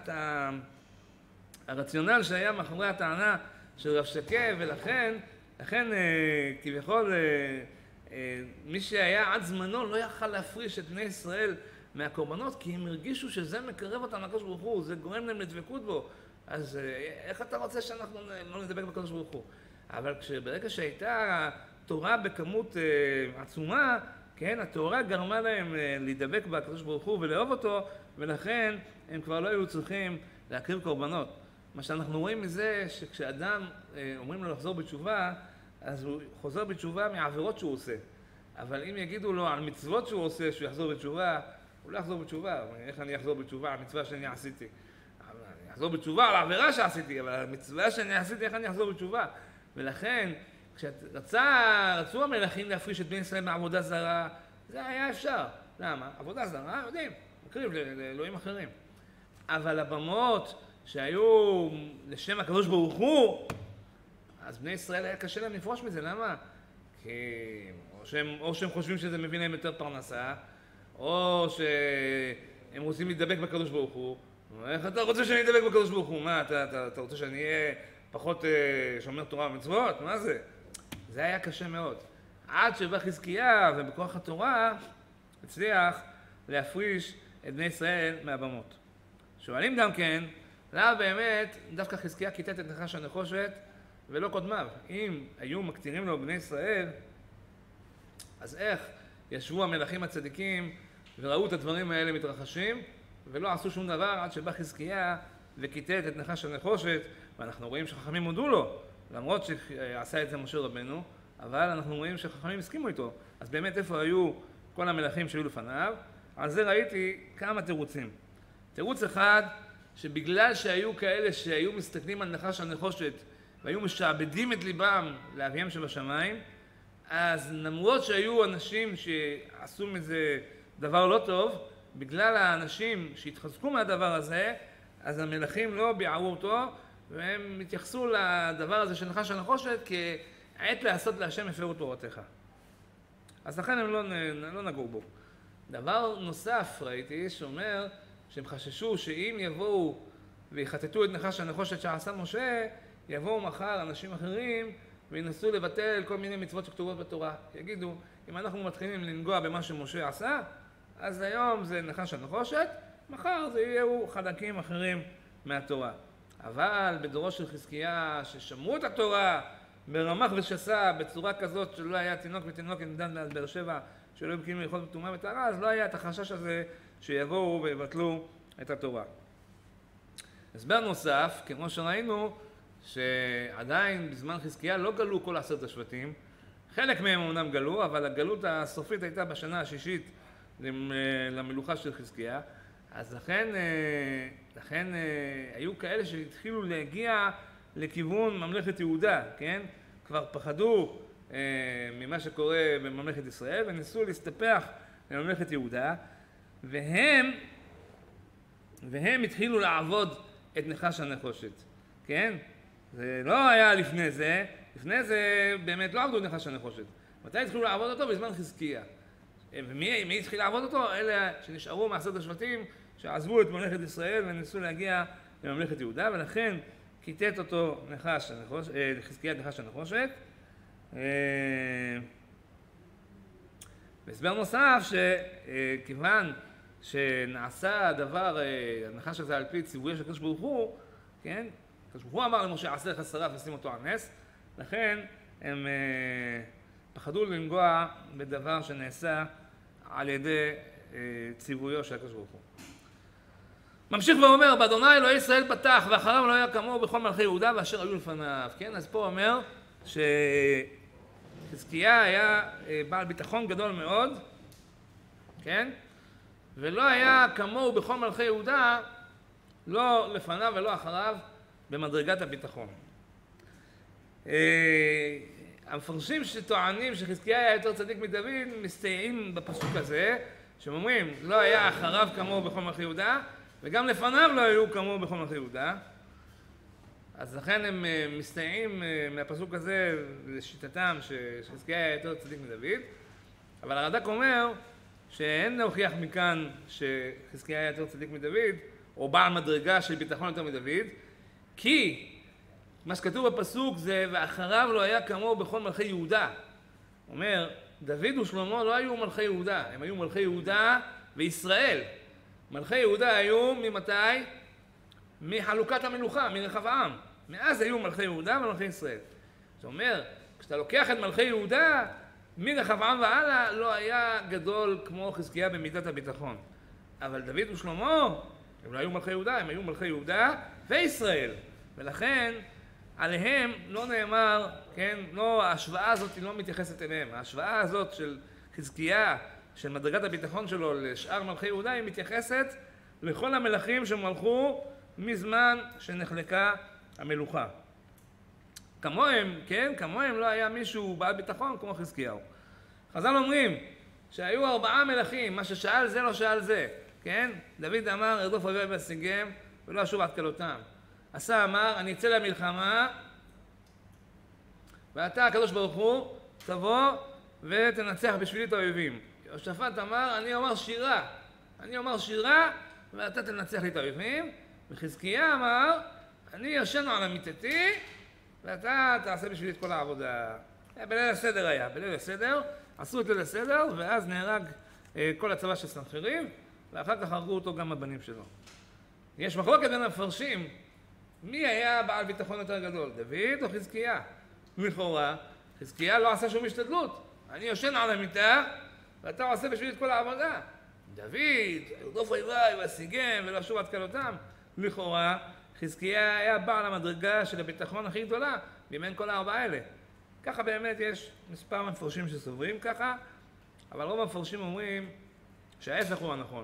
הרציונל שהיה מאחורי הטענה של רב שקה, ולכן כביכול מי שהיה עד זמנו לא יכל להפריש את בני ישראל מהקורבנות, כי הם הרגישו שזה מקרב אותם לקדוש ברוך הוא, זה גורם להם לדבקות בו. אז איך אתה רוצה שאנחנו לא נדבק בקדוש ברוך הוא? אבל ברגע שהייתה תורה בכמות עצומה, כן, התורה גרמה להם להידבק בקדוש ברוך הוא ולאהוב אותו, ולכן הם כבר לא היו צריכים להקריב קורבנות. מה שאנחנו רואים מזה שכשאדם אומרים לו לחזור בתשובה, אז הוא חוזר בתשובה מהעבירות שהוא עושה. אבל אם יגידו לו על מצוות שהוא עושה שהוא יחזור בתשובה, הוא לא יחזור בתשובה. איך אני אחזור בתשובה על מצווה שאני עשיתי? אני אחזור בתשובה על העבירה שעשיתי, אבל על המצווה שאני עשיתי, איך אני אחזור בתשובה? ולכן, כשרצו המלכים להפריש את בני ישראל מעבודה זרה, זה היה אפשר. למה? עבודה זרה, יודעים, מקריב לאלוהים אחרים. אבל הבמות שהיו לשם הקדוש ברוך הוא, אז בני ישראל היה קשה להם לפרוש מזה. למה? כי או שהם חושבים שזה מביא להם יותר פרנסה, או שהם רוצים להידבק בקדוש ברוך הוא. איך אתה רוצה שאני אדבק בקדוש ברוך הוא? מה, אתה רוצה שאני אהיה פחות שומר תורה ומצוות? מה זה? זה היה קשה מאוד. עד שבא חזקיה ובכוח התורה הצליח להפריש את בני ישראל מהבמות. שואלים גם כן, למה באמת דווקא חזקיה כיתת את נחש הנחושת ולא קודמיו? אם היו מקטירים לו בני ישראל, אז איך ישבו המלכים הצדיקים וראו את הדברים האלה מתרחשים ולא עשו שום דבר עד שבא חזקיה וכיתת את נחש הנחושת? ואנחנו רואים שחכמים הודו לו, למרות שעשה את זה משה רבנו, אבל אנחנו רואים שחכמים הסכימו איתו. אז באמת איפה היו כל המלכים שהיו לפניו? על זה ראיתי כמה תירוצים. תירוץ אחד, שבגלל שהיו כאלה שהיו מסתכלים על נחש הנחושת והיו משעבדים את ליבם לאביהם שבשמיים, אז למרות שהיו אנשים שעשו מזה דבר לא טוב, בגלל האנשים שהתחזקו מהדבר הזה, אז המלכים לא ביערו אותו, והם התייחסו לדבר הזה של נחש הנחושת כעת לעשות להשם הפרו תורתך. אז לכן הם לא נגעו בו. דבר נוסף ראיתי שאומר שהם חששו שאם יבואו ויחטטו את נחש הנחושת שעשה משה, יבואו מחר אנשים אחרים וינסו לבטל כל מיני מצוות שכתובות בתורה. יגידו, אם אנחנו מתחילים לנגוע במה שמשה עשה, אז היום זה נחש הנחושת, מחר זה יהיו חלקים אחרים מהתורה. אבל בדורו של חזקיה ששמרו את התורה ברמ"ח ושס"ה בצורה כזאת שלא היה תינוק ותינוק נידן מעל באר שבע שלא יבקיעו לאכול בטומאה וטהרה, אז לא היה את החשש הזה שיבואו ויבטלו את התורה. הסבר נוסף, כמו שראינו, שעדיין בזמן חזקיה לא גלו כל 10 השבטים, חלק מהם אומנם גלו, אבל הגלות הסופית הייתה בשנה השישית למלוכה של חזקיה, אז לכן היו כאלה שהתחילו להגיע לכיוון ממלכת יהודה, כן? כבר פחדו ממה שקורה בממלכת ישראל וניסו להסתפח לממלכת יהודה, והם התחילו לעבוד את נחש הנחושת, כן? זה לא היה לפני זה באמת לא עבדו את נחש הנחושת. מתי התחילו לעבוד אותו? בזמן חזקיה. ומי התחיל לעבוד אותו? אלה שנשארו מ10 השבטים שעזבו את ממלכת ישראל וניסו להגיע לממלכת יהודה, ולכן כיתת אותו חזקיה נחש הנחושת. והסבר נוסף שכיוון שנעשה הדבר, הנחש הזה על פי ציוויה של הקדוש ברוך הוא, כן? הקדוש ברוך הוא אמר למשה עשה לך שרף ושים אותו על נס, לכן הם פחדו לנגוע בדבר שנעשה על ידי ציוויו של הקדוש ברוך הוא. ממשיך ואומר, באדוני אלוהי ישראל בטח, ואחריו לא היה כמוהו בכל מלכי יהודה ואשר היו לפניו. כן, אז פה אומר שחזקיה היה בעל ביטחון גדול מאוד, כן? ולא היה כמוהו בכל מלכי יהודה, לא לפניו ולא אחריו, במדרגת הביטחון. המפרשים שטוענים שחזקיה היה יותר צדיק מדוד, מסתייעים בפסוק הזה, שאומרים, לא היה אחריו כמוהו בכל מלכי יהודה, וגם לפניו לא היו כמוהו בכל מלכי יהודה. אז לכן הם מסתייעים מהפסוק הזה לשיטתם שחזקיה היה יותר צדיק מדוד. אבל הרד"ק אומר שאין להוכיח מכאן שחזקיה היה יותר צדיק מדוד, או בעל מדרגה של ביטחון יותר מדוד, כי מה שכתוב בפסוק זה ואחריו לא היה כמוהו בכל מלכי יהודה. אומר, דוד ושלמה לא היו מלכי יהודה, הם היו מלכי יהודה וישראל. מלכי יהודה היו ממתי? מחלוקת המלוכה, מרחבעם. מאז היו מלכי יהודה ומלכי ישראל. זאת אומרת, כשאתה לוקח את מלכי יהודה, מרחבעם והלאה לא היה גדול כמו חזקיה במידת הביטחון. אבל דוד ושלמה, הם לא היו מלכי יהודה, הם היו מלכי יהודה וישראל. ולכן עליהם לא נאמר, כן, לא, ההשוואה הזאת לא מתייחסת אליהם. ההשוואה הזאת של חזקיה, של מדרגת הביטחון שלו לשאר מלכי יהודה, היא מתייחסת לכל המלכים שמלכו מזמן שנחלקה המלוכה. כמוהם, כן, כמוהם לא היה מישהו בעל ביטחון כמו חזקיהו. חז"ל אומרים שהיו 4 מלכים, מה ששאל זה לא שאל זה, כן? דוד אמר, ארדוף אויבי ואשיגם ולא אשוב עד כלותם. עשה אמר, אני אצא למלחמה, ואתה, הקדוש ברוך הוא, תבוא ותנצח בשבילי את האויבים. יהושפט אמר, אני אומר שירה, ואתה תנצח לי את האויבים. וחזקיה אמר, אני ישנו על עמיתתי, ואתה תעשה בשבילי את כל העבודה. בליל הסדר היה, בליל הסדר, עשו את ליל הסדר, ואז נהרג כל הצבא של סנחריב, ואחר כך הרגו אותו גם הבנים שלו. יש מחלוקת בין המפרשים, מי היה בעל ביטחון יותר גדול, דוד או חזקיה? לכאורה, חזקיה לא עשה שום השתדלות. אני יושן על המיטה, ואתה עושה בשבילי את כל העבודה. דוד, ארדוף אויביי ואשיגם ולא אשוב עד כלותם. לכאורה, חזקיה היה בעל המדרגה של הביטחון הכי גדולה, מבין כל 4 האלה. ככה באמת יש מספר מפרשים שסוברים ככה, אבל רוב המפרשים אומרים שההפך הוא הנכון.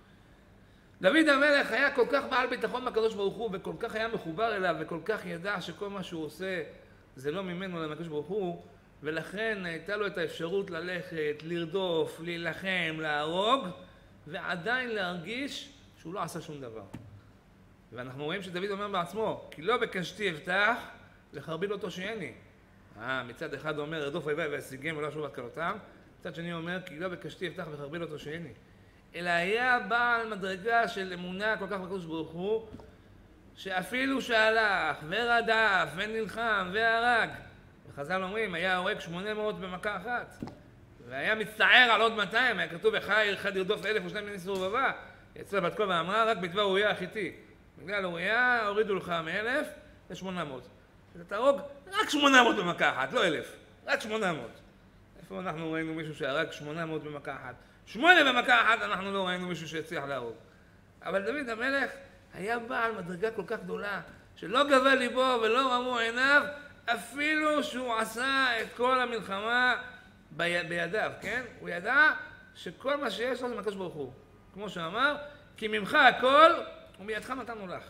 דוד המלך היה כל כך בעל ביטחון בקדוש ברוך הוא, וכל כך היה מחובר אליו, וכל כך ידע שכל מה שהוא עושה זה לא ממנו אלא מהקדוש ברוך הוא, ולכן הייתה לו את האפשרות ללכת, לרדוף, להילחם, להרוג, ועדיין להרגיש שהוא לא עשה שום דבר. ואנחנו רואים שדוד אומר בעצמו, כי לא בקשתי אבטח, לחרבי לא תושייני. מצד אחד אומר, ארדוף אויביי ואשיגם ולא אשוב עד כלותם, מצד שני אומר, כי לא בקשתי אבטח וחרבי לא תושייני. אלא היה בעל מדרגה של אמונה כל כך בקדוש ברוך הוא, שאפילו שהלך ורדף ונלחם והרג, וחז"ל אומרים, היה הורג 800 במכה אחת, והיה מצטער על עוד 200, היה כתוב בחיל אחד ירדוף 1000 ושניים בניס ורבבה, יצאה בת קול ואמרה, רק בדבר אוריה החיתי. בגלל אוריה הורידו לך מ1,000 ל800. אז אתה הרוג רק 800 במכה אחת, לא 1000, רק 800. איפה אנחנו ראינו מישהו שהרג 800 במכה אחת? 8 במכה אחת אנחנו לא ראינו מישהו שהצליח להרוג. אבל דוד המלך היה בעל מדרגה כל כך גדולה, שלא גבה ליבו ולא רמו עיניו, אפילו שהוא עשה את כל המלחמה בידיו, כן? הוא ידע שכל מה שיש לו זה מהקדוש ברוך הוא. כמו שאמר, כי ממך הכל ומידך נתנו לך.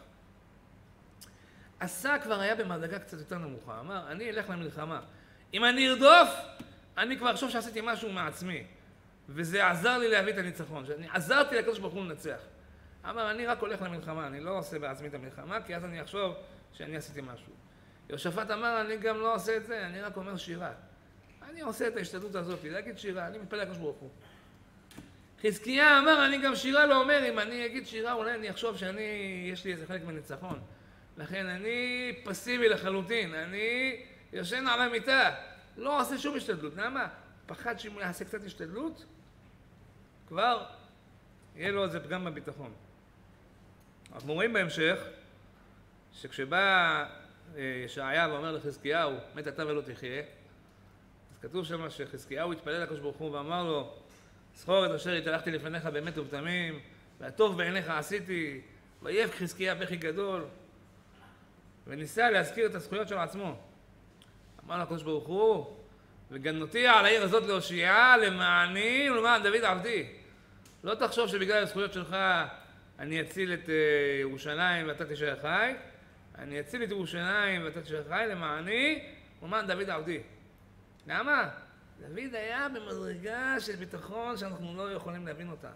עשה כבר היה במדרגה קצת יותר נמוכה. אמר, אני אלך למלחמה. אם אני ארדוף, אני כבר אחשוב שעשיתי משהו מעצמי. וזה עזר לי להביא את הניצחון. אני עזרתי לקדוש ברוך הוא לנצח. אמר, אני רק הולך למלחמה, אני לא עושה בעצמי את המלחמה, כי אז אני אחשוב שאני עשיתי משהו. יהושפט אמר, אני גם לא עושה את זה, אני רק אומר שירה. אני עושה את ההשתדלות הזאת, להגיד שירה, אני מתפלל לקדוש ברוך הוא. חזקיה אמר, אני גם שירה לא אומר, אם אני אגיד שירה, אולי אני אחשוב יש לי איזה חלק מניצחון. לכן אני פסיבי לחלוטין, אני יושן על המיטה, לא עושה שום השתדלות. למה? פחד שאם הוא יעשה קצת השתדלות, כבר יהיה לו איזה פגם בביטחון. אנחנו רואים בהמשך, שכשבא ישעיה ואומר לחזקיהו, מת אתה ולא תחיה, אז כתוב שם שחזקיהו התפלל לקדוש ברוך הוא ואמר לו, זכור את אשר התהלכתי לפניך באמת ובתמים, והטוב בעיניך עשיתי, ויבך חזקיה בכי גדול, וניסה להזכיר את הזכויות של עצמו. אמר לקדוש ברוך הוא, וגנותי על העיר הזאת להושיעה למעני ולמען דוד עבדי. לא תחשוב שבגלל הזכויות שלך אני אציל את ירושלים ואתה תישאר חי. אני אציל את ירושלים ואתה תישאר חי למעני ולמען דוד עבדי. למה? דוד היה במדרגה של ביטחון שאנחנו לא יכולים להבין אותה.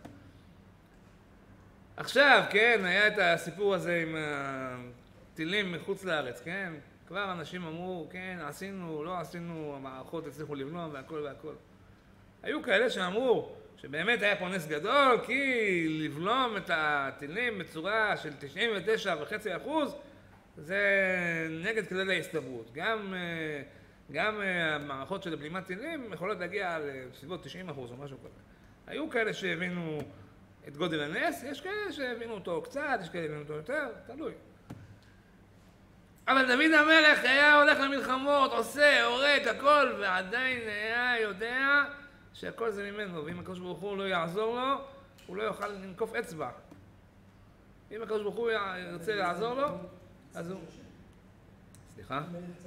עכשיו, כן, היה את הסיפור הזה עם הטילים מחוץ לארץ, כן? כבר אנשים אמרו, כן, עשינו, לא עשינו, המערכות הצליחו לבלום והכל והכל. היו כאלה שאמרו שבאמת היה פה נס גדול, כי לבלום את הטילים בצורה של 99.5% זה נגד כללי ההסתברות. גם המערכות של בלימת טילים יכולות להגיע לסביבות 90% או משהו כזה. היו כאלה שהבינו את גודל הנס, יש כאלה שהבינו אותו קצת, יש כאלה שהבינו אותו יותר, תלוי. אבל דוד המלך היה הולך למלחמות, עושה, הורג, הכל, ועדיין היה יודע שהכל זה ממנו, ואם הקדוש ברוך הוא לא יעזור לו, הוא לא יוכל לנקוף אצבע. אם הקדוש ברוך הוא ירצה לעזור לו, אז הוא... סליחה?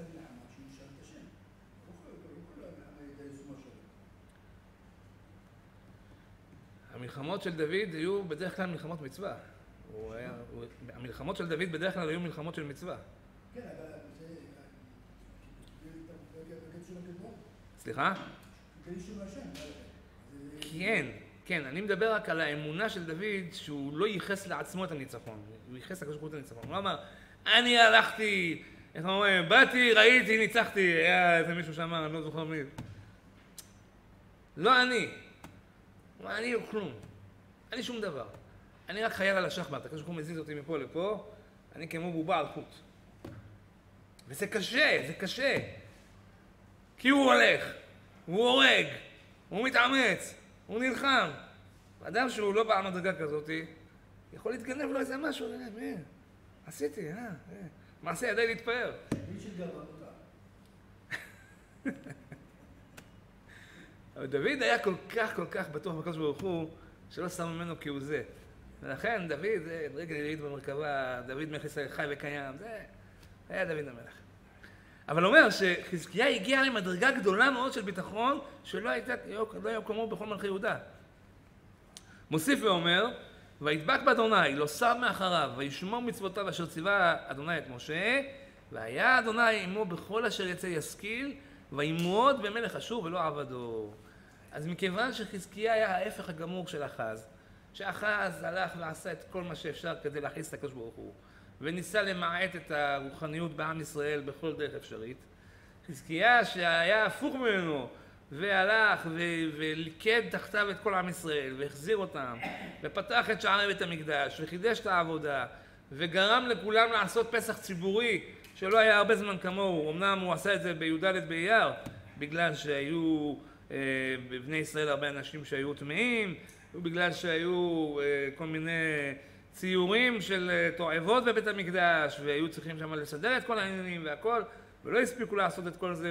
המלחמות של דוד היו בדרך כלל מלחמות מצווה. המלחמות של דוד בדרך כלל היו מלחמות של מצווה. כן, אבל זה... סליחה? כן, כן, אני מדבר רק על האמונה של דוד שהוא לא ייחס לעצמו את הניצחון, הוא ייחס לקדוש ברוך הוא את הניצחון. הוא לא אמר, אני הלכתי, איך אומרים, באתי, ראיתי, ניצחתי, היה איזה מישהו שאמר, אני לא זוכר מי. לא אני. אני הוא כלום. אני שום דבר. אני רק חייל על השחמט, הקדוש ברוך הוא מזיז אותי מפה לפה, אני כמו בובה על חוט. וזה קשה, זה קשה. כי הוא הולך, הוא הורג, הוא מתאמץ, הוא נלחם. אדם שהוא לא בעל מדרגה כזאת, יכול להתגנב לו איזה משהו, עשיתי, מעשה ידי להתפאר. מי שגרם אותה. אבל דוד היה כל כך בטוח בקדוש ברוך הוא, שלא שם ממנו כי הוא זה. ולכן דוד, זה רגל עילית במרכבה, דוד מלך ישראל חי וקיים, זה היה דוד המלך. אבל אומר שחזקיה הגיע למדרגה גדולה מאוד של ביטחון, שלא היה כמו בכל מלכי יהודה. מוסיף ואומר, וידבק באדוני, לא סר מאחריו, וישמור מצוותיו אשר ציווה אדוני את משה, והיה אדוני עמו בכל אשר יצא ישכיל, וימרוד במלך אשור ולא עבדו. אז מכיוון שחזקיה היה ההפך הגמור של אחז, שאחז הלך ועשה את כל מה שאפשר כדי להכניס את הקדוש ברוך הוא, וניסה למעט את הרוחניות בעם ישראל בכל דרך אפשרית, חזקיה שהיה הפוך ממנו, והלך וליקד תחתיו את כל עם ישראל, והחזיר אותם, ופתח את שערי בית המקדש, וחידש את העבודה, וגרם לכולם לעשות פסח ציבורי, שלא היה הרבה זמן כמוהו. אמנם הוא עשה את זה בי"ד באייר, בגלל שהיו בבני ישראל הרבה אנשים שהיו טמאים, ובגלל שהיו כל מיני ציורים של תועבות בבית המקדש, והיו צריכים שם לסדר את כל העניינים והכל, ולא הספיקו לעשות את כל זה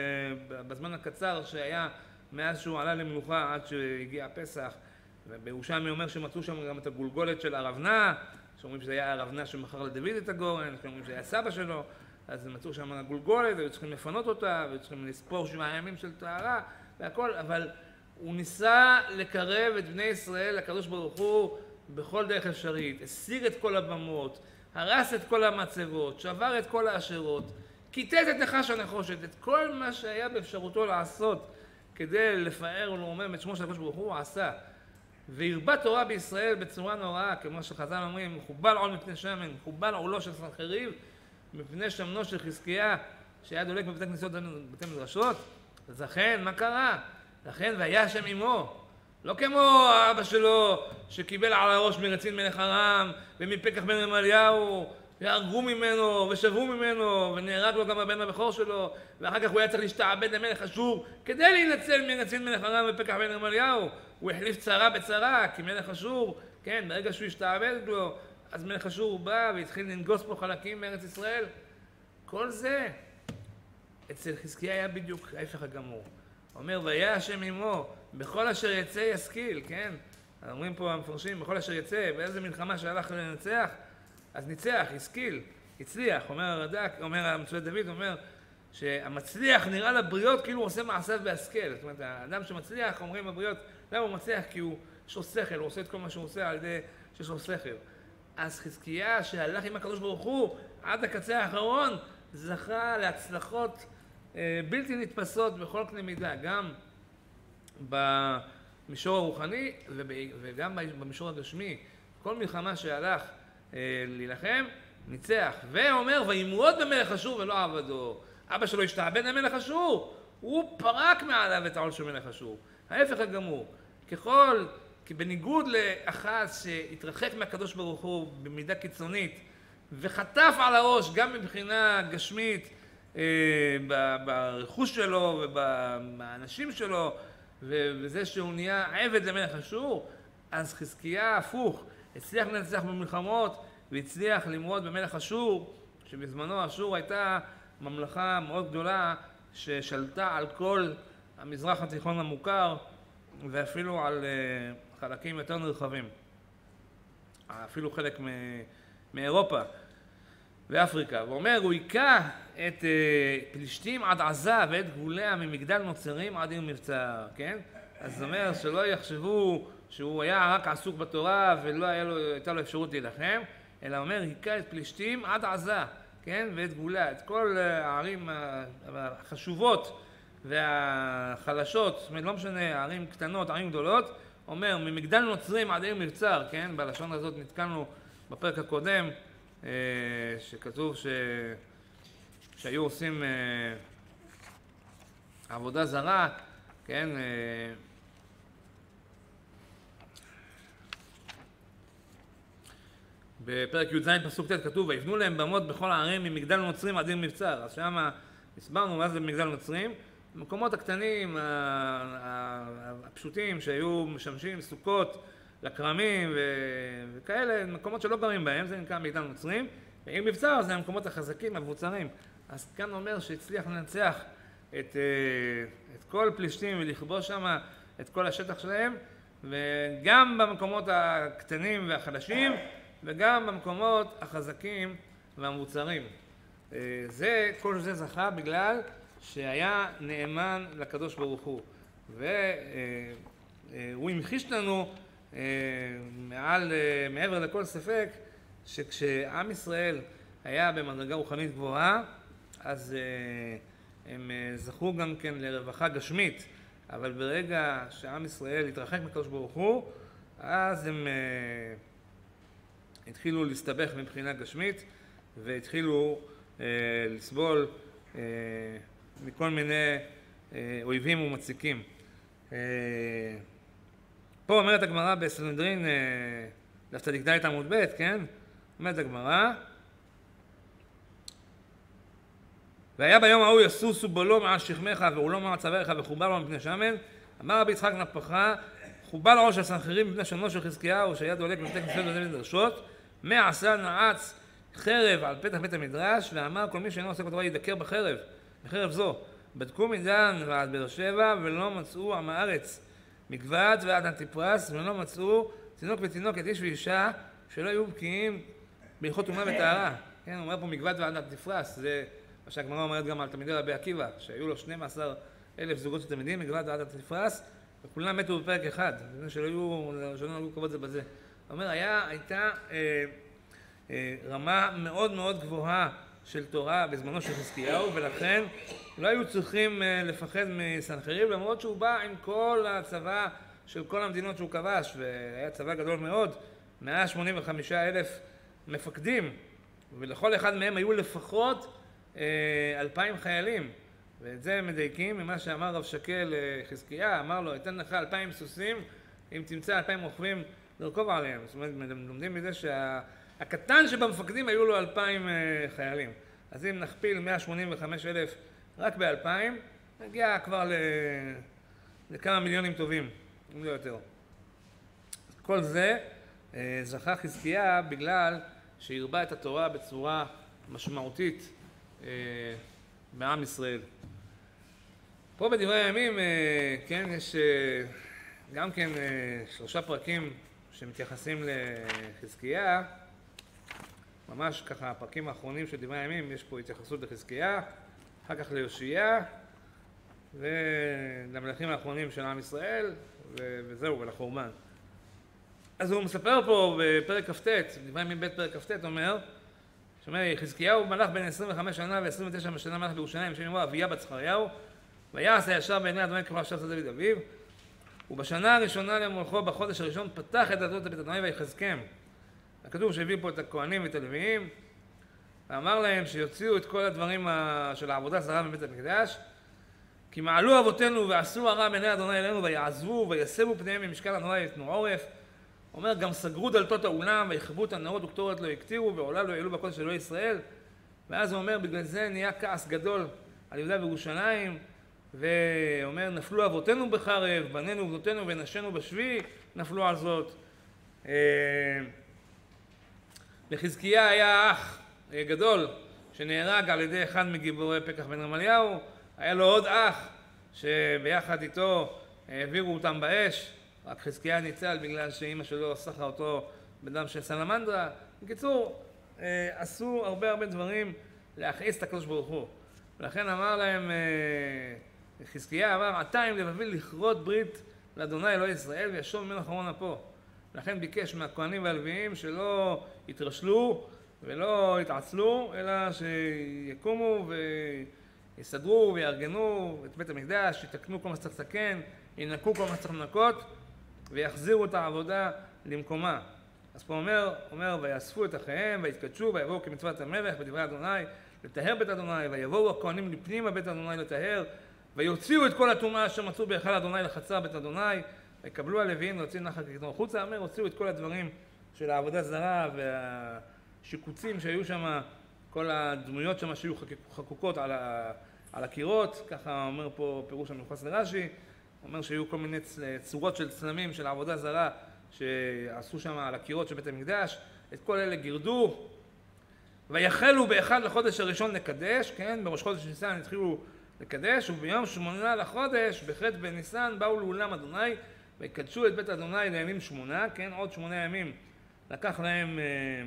בזמן הקצר שהיה מאז שהוא עלה למלוכה עד שהגיע פסח. ובירושלמי אומר שמצאו שם גם את הגולגולת של הרבנה, שאומרים שזה היה הרבנה שמכר לדוד את הגורן, שאומרים שזה היה סבא שלו, אז מצאו שם הגולגולת, והיו צריכים לפנות אותה, והיו צריכים לספור 7 ימים של טהרה והכל, אבל הוא ניסה לקרב את בני ישראל לקדוש ברוך הוא בכל דרך אפשרית, הסיר את כל הבמות, הרס את כל המצבות, שבר את כל האשרות, כיתת את נחש הנחושת, את כל מה שהיה באפשרותו לעשות כדי לפאר ולרומם את שמו של הקדוש ברוך הוא עשה. והרבה תורה בישראל בצורה נוראה, כמו שחז"ל אומרים, חובל עול מפני שמן, חובל עולו של סנחריב מפני שמנו של חזקיה, שהיה דולק בבתי כנסיות ובתי מדרשות. אז לכן, מה קרה? לכן, והיה השם עמו. לא כמו האבא שלו, שקיבל על הראש מרצין מלך ארם, ומפקח בן רמליהו, והרגו ממנו, ושברו ממנו, ונהרג לו גם הבן הבכור שלו, ואחר כך הוא היה צריך להשתעבד למלך אשור, כדי להינצל מרצין מלך ארם ופקח בן רמליהו. הוא החליף צרה בצרה, כי מלך אשור, כן, ברגע שהוא השתעבד לו, אז מלך אשור בא והתחיל לנגוס פה חלקים מארץ ישראל. כל זה, אצל חזקיה היה בדיוק ההפך הגמור. הוא אומר, והיה השם עמו, בכל אשר יצא ישכיל, כן? אומרים פה המפרשים, בכל אשר יצא, באיזה מלחמה שהלך לנצח, אז ניצח, השכיל, הצליח. אומר הרד"ק, אומר המצוות דוד, אומר שהמצליח נראה לבריות כאילו הוא עושה מעשיו בהשכל. זאת אומרת, האדם שמצליח, אומרים הבריות, למה הוא מצליח? כי יש לו שכל, הוא עושה את כל מה שהוא עושה על ידי שיש לו שכל. אז חזקיה שהלך עם הקדוש ברוך הוא עד הקצה האחרון, זכה להצלחות בלתי נתפסות בכל קנה מידה, גם במישור הרוחני וגם במישור הגשמי. כל מלחמה שהלך להילחם, ניצח. ואומר, וימרוד במלך אשור ולא עבדו. אבא שלו השתעבד למלך אשור, הוא פרק מעליו את העול של מלך אשור. ההפך הגמור. כי בניגוד לאחז שהתרחק מהקדוש ברוך הוא במידה קיצונית, וחטף על הראש גם מבחינה גשמית ברכוש שלו ובאנשים שלו, וזה שהוא נהיה עבד למלך אשור, אז חזקיה הפוך, הצליח לנצח במלחמות והצליח למרוד במלך אשור, שבזמנו אשור הייתה ממלכה מאוד גדולה ששלטה על כל המזרח התיכון המוכר ואפילו על חלקים יותר נרחבים, אפילו חלק מאירופה ואפריקה. ואומר, הוא היכה את פלישתים עד עזה ואת גבוליה ממגדל נוצרים עד עיר מבצר, כן? אז זאת אומרת שלא יחשבו שהוא היה רק עסוק בתורה ולא הייתה לו אפשרות להילחם, אלא אומר, היכה את פלישתים עד עזה, כן? ואת גבוליה, את כל הערים החשובות והחלשות, זאת אומרת, לא משנה, ערים קטנות, ערים גדולות, אומר, ממגדל נוצרים עד עיר מבצר, כן? בלשון הזאת נתקלנו בפרק הקודם, שכתוב שהיו עושים עבודה זרה, כן? בפרק י"ז פסוק ט' כתוב, ויבנו להם במות בכל הערים ממגדל נוצרים עד עיר מבצר. אז שם הסברנו מה זה מגדל נוצרים. במקומות הקטנים, הפשוטים שהיו משמשים סוכות לכרמים וכאלה, מקומות שלא גרים בהם, זה נקרא מגדל נוצרים. ועיר מבצר זה המקומות החזקים, המבוצרים. אז כאן אומר שהצליח לנצח את כל פלישתים ולכבוש שם את כל השטח שלהם, וגם במקומות הקטנים והחלשים, וגם במקומות החזקים והמבוצרים. כל זה זכה בגלל שהיה נאמן לקדוש ברוך הוא. והוא המחיש לנו מעבר לכל ספק שכשעם ישראל היה במדרגה רוחנית גבוהה, אז הם זכו גם כן לרווחה גשמית, אבל ברגע שעם ישראל התרחק מהקדוש ברוך הוא, אז הם התחילו להסתבך מבחינה גשמית והתחילו לסבול מכל מיני אויבים ומציקים. פה אומרת הגמרא בסנהדרין, דף צ"ד עמוד ב', כן? אומרת הגמרא, והיה ביום ההוא יסוסו בולו מעל שכמך ועולו מעל צווארך וחובל לו מפני שמן. אמר רבי יצחק נפחה, חובל ראש הסנחריב מפני שנו של חזקיהו שהיה דולק במטה כניסות ובית מדרשות, מעשה נעץ חרב על פתח בית המדרש, ואמר כל מי שאינו עושה בתורה ידקר בחרב זו. בדקו מדן ועד באר שבע ולא מצאו עם הארץ מגבעת ועד אנטיפרס, ולא מצאו תינוק ותינוקת איש ואישה שלא היו בקיאים בהלכות טומאה וטהרה. כן, הוא אומר פה מגבעת ועד אנטיפרס, זה מה שהגמרא אומרת גם על תלמידי רבי עקיבא, שהיו לו 12,000 זוגות של תלמידים, מגבעת ועד אנטיפרס, וכולם מתו בפרק אחד, שלא נהגו כבוד זה בזה. הוא אומר, הייתה רמה מאוד מאוד גבוהה של תורה בזמנו של חזקיהו, ולכן לא היו צריכים לפחד מסנחריב, למרות שהוא בא עם כל הצבא של כל המדינות שהוא כבש, והיה צבא גדול מאוד, 185,000 מפקדים, ולכל אחד מהם היו לפחות 2,000 חיילים, ואת זה הם מדייקים ממה שאמר רב שקל לחזקיה, אמר לו, אתן לך 2,000 סוסים, אם תמצא 2,000 רוכבים לרכוב עליהם. זאת אומרת, לומדים מזה שהקטן שבמפקדים היו לו 2,000 חיילים. אז אם נכפיל 185,000 רק ב-2,000, נגיע כבר לכמה מיליונים טובים, אם לא יותר. כל זה זכה חזקיה בגלל שהרבה את התורה בצורה משמעותית בעם ישראל. פה בדברי הימים, כן, יש גם כן 3 פרקים שמתייחסים לחזקיה, ממש ככה, הפרקים האחרונים של דברי הימים, יש פה התייחסות לחזקיה, אחר כך ליושעיה, ולמלכים האחרונים של עם ישראל, וזהו, ולחורבן. אז הוא מספר פה בפרק כ"ט, דברי הימים ב' פרק כ"ט, שאומר, חזקיהו מלך בין 25 שנה ו-29 שנה מלך בירושלים, שם אמרו אביה בת זכריהו, ויעש הישר בעיני אדוני ככל אשר עשה דוד אביו, ובשנה הראשונה למלכו בחודש הראשון פתח את דלתות בית אדוני ויחזקם. הכתוב שהביא פה את הכהנים ואת הלוויים, ואמר להם שיוציאו את כל הדברים של העבודה זרה בבית המקדש, כי מעלו אבותינו ועשו הרע בעיני אדוני אלינו ויעזבו ויסבו פניהם ממשכן אדוני ויתנו עורף. אומר, גם סגרו דלתות האולם ויכבו את הנרות וקטורת לא יקטירו ועולה לא העלו בקודש אלוהי ישראל. ואז הוא אומר, בגלל זה נהיה כעס גדול על יהודה וירושלים, ואומר, נפלו אבותינו בחרב, בנינו ובנותינו ונשינו בשבי, נפלו על זאת. לחזקיה היה אח גדול שנהרג על ידי אחד מגיבורי פקח בן רמליהו, היה לו עוד אח שביחד איתו העבירו אותם באש, רק חזקיה ניצל בגלל שאמא שלו סחה אותו בדם של סלמנדרה. בקיצור, עשו הרבה דברים להכעיס את הקדוש ברוך הוא. ולכן אמר להם, חזקיה אמר, עתה אם לבבי לכרות ברית לאדוני אלוהי ישראל וישוב ממנו אחרון אפו. לכן ביקש מהכהנים והלוויים שלא יתרשלו ולא יתעצלו, אלא שיקומו ויסדרו ויארגנו את בית המקדש, יתקנו כל מה שצריך לתקן, ינקו כל מה שצריך לנקות, ויחזירו את העבודה למקומה. אז פה אומר, ויאספו את אחיהם, ויתקדשו, ויבואו כמצוות המלך בדברי אדוני, לטהר בית אדוני, ויבואו הכהנים לפנימה בית אדוני לטהר, ויוציאו את כל הטומאה אשר מצאו בהיכל אדוני לחצר בית אדוני, ויקבלו הלוויים להוציא נחל כגתון חוצה. אומר, הוציאו את כל הדברים של העבודה זרה והשיקוצים שהיו שם, כל הדמויות שם שהיו חקוקות על הקירות, ככה אומר פה פירוש המיוחס לרש"י, אומר שהיו כל מיני צורות של צלמים של העבודה זרה שעשו שם על הקירות של בית המקדש, את כל אלה גירדו, ויחלו באחד לחודש הראשון לקדש, כן, בראש חודש ניסן התחילו לקדש, וביום 8 לחודש, בח' בניסן, באו לאולם אדוני, ויקדשו את בית אדוני לימים 8, כן, עוד 8 ימים לקח להם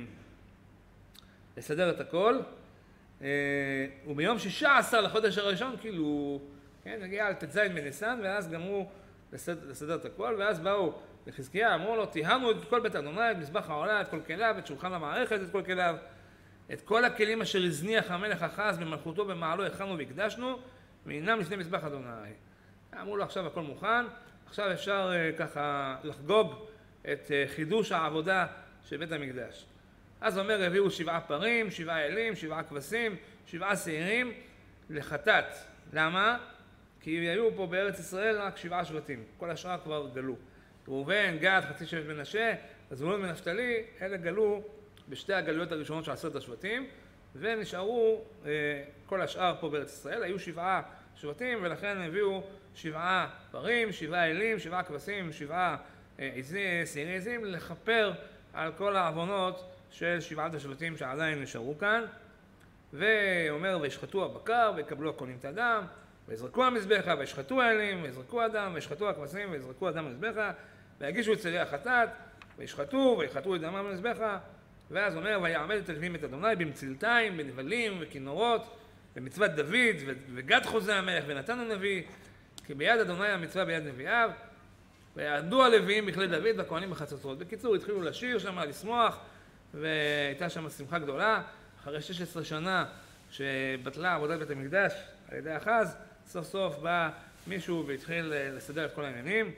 לסדר את הכל, וביום 16 לחודש הראשון, כאילו, כן, הגיע על ט"ז בניסן, ואז גמרו לסדר את הכל, ואז באו לחזקיה, אמרו לו, טיהרנו את כל בית אדוני, את מזבח העולה, את כל כליו, את שולחן המערכת, את כל כליו, את כל הכלים אשר הזניח המלך אחז במלכותו במעלו הכנו והקדשנו, ואינם לפני מזבח אדוני. אמרו לו, עכשיו הכל מוכן, עכשיו אפשר ככה לחגוג את חידוש העבודה של בית המקדש. אז אומר, הביאו 7 פרים, 7 אלים, 7 כבשים, 7 שעירים לחטאת. למה? כי היו פה בארץ ישראל רק 7 שבטים, כל השאר כבר גלו. ראובן, גד, חצי שבט מנשה, זבולון ונפתלי, אלה גלו בשתי הגלויות הראשונות של 10 השבטים, ונשארו כל השאר פה בארץ ישראל. היו 7 שבטים, ולכן הביאו 7 פרים, 7 אלים, 7 כבשים, 7 שעירי עזים, לכפר על כל העוונות של 7 השבטים שעדיין נשארו כאן. ואומר, וישחטו הבקר, ויקבלו הכהנים את הדם, ויזרקו המזבחה, וישחטו האלים, ויזרקו הדם, וישחטו הכבשים, ויזרקו הדם במזבחה, ויגישו את צירי החטאת, וישחטו את דמם במזבחה. ואז אומר, ויעמד את הלוויים את אדוני במצלתיים, בנבלים וכינורות, במצוות דוד, וגד חוזה המלך, ונתן הנביא, כי ביד אדוני המצווה ביד נביאיו, ויעמדו הלוויים בכלי דוד והכהנים בחצוצרות. בקיצור, התחילו לשיר שם, לשמוח, והייתה שם שמחה גדולה. אחרי 16 שנה שבטלה עבודת בית המקדש על ידי אחז, סוף סוף בא מישהו והתחיל לסדר את כל העניינים.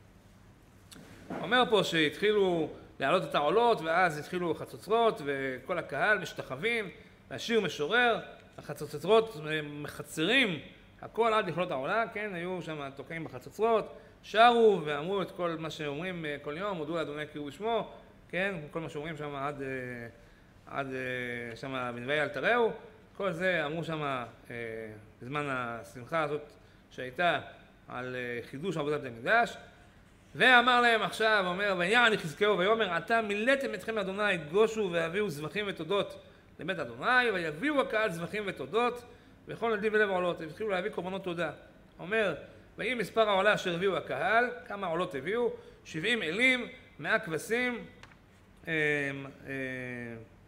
אומר פה שהתחילו להעלות את העולות, ואז התחילו חצוצרות, וכל הקהל משתחווים, והשיר משורר, החצוצרות מחצרים, הכל עד לכלות העולה, כן, היו שם תוקעים בחצוצרות, שרו ואמרו את כל מה שאומרים כל יום, הודו לאדוני קראו בשמו, כן, כל מה שאומרים שם עד שם בנביאי אל תראו, כל זה אמרו שם בזמן השמחה הזאת שהייתה על חידוש עבודת בית המקדש. ואמר להם עכשיו, אומר, ויען חזקיהו ויאמר, עתה מילאתם אתכם לאדוני, גושו והביאו זבחים ותודות לבית אדוני, ויביאו הקהל זבחים ותודות, וכל נדיב ולב עולות, והתחילו להביא קורבנות תודה. אומר, ויהי מספר העולה אשר הביאו הקהל, כמה עולות הביאו? 70 אלים, 100 כבשים,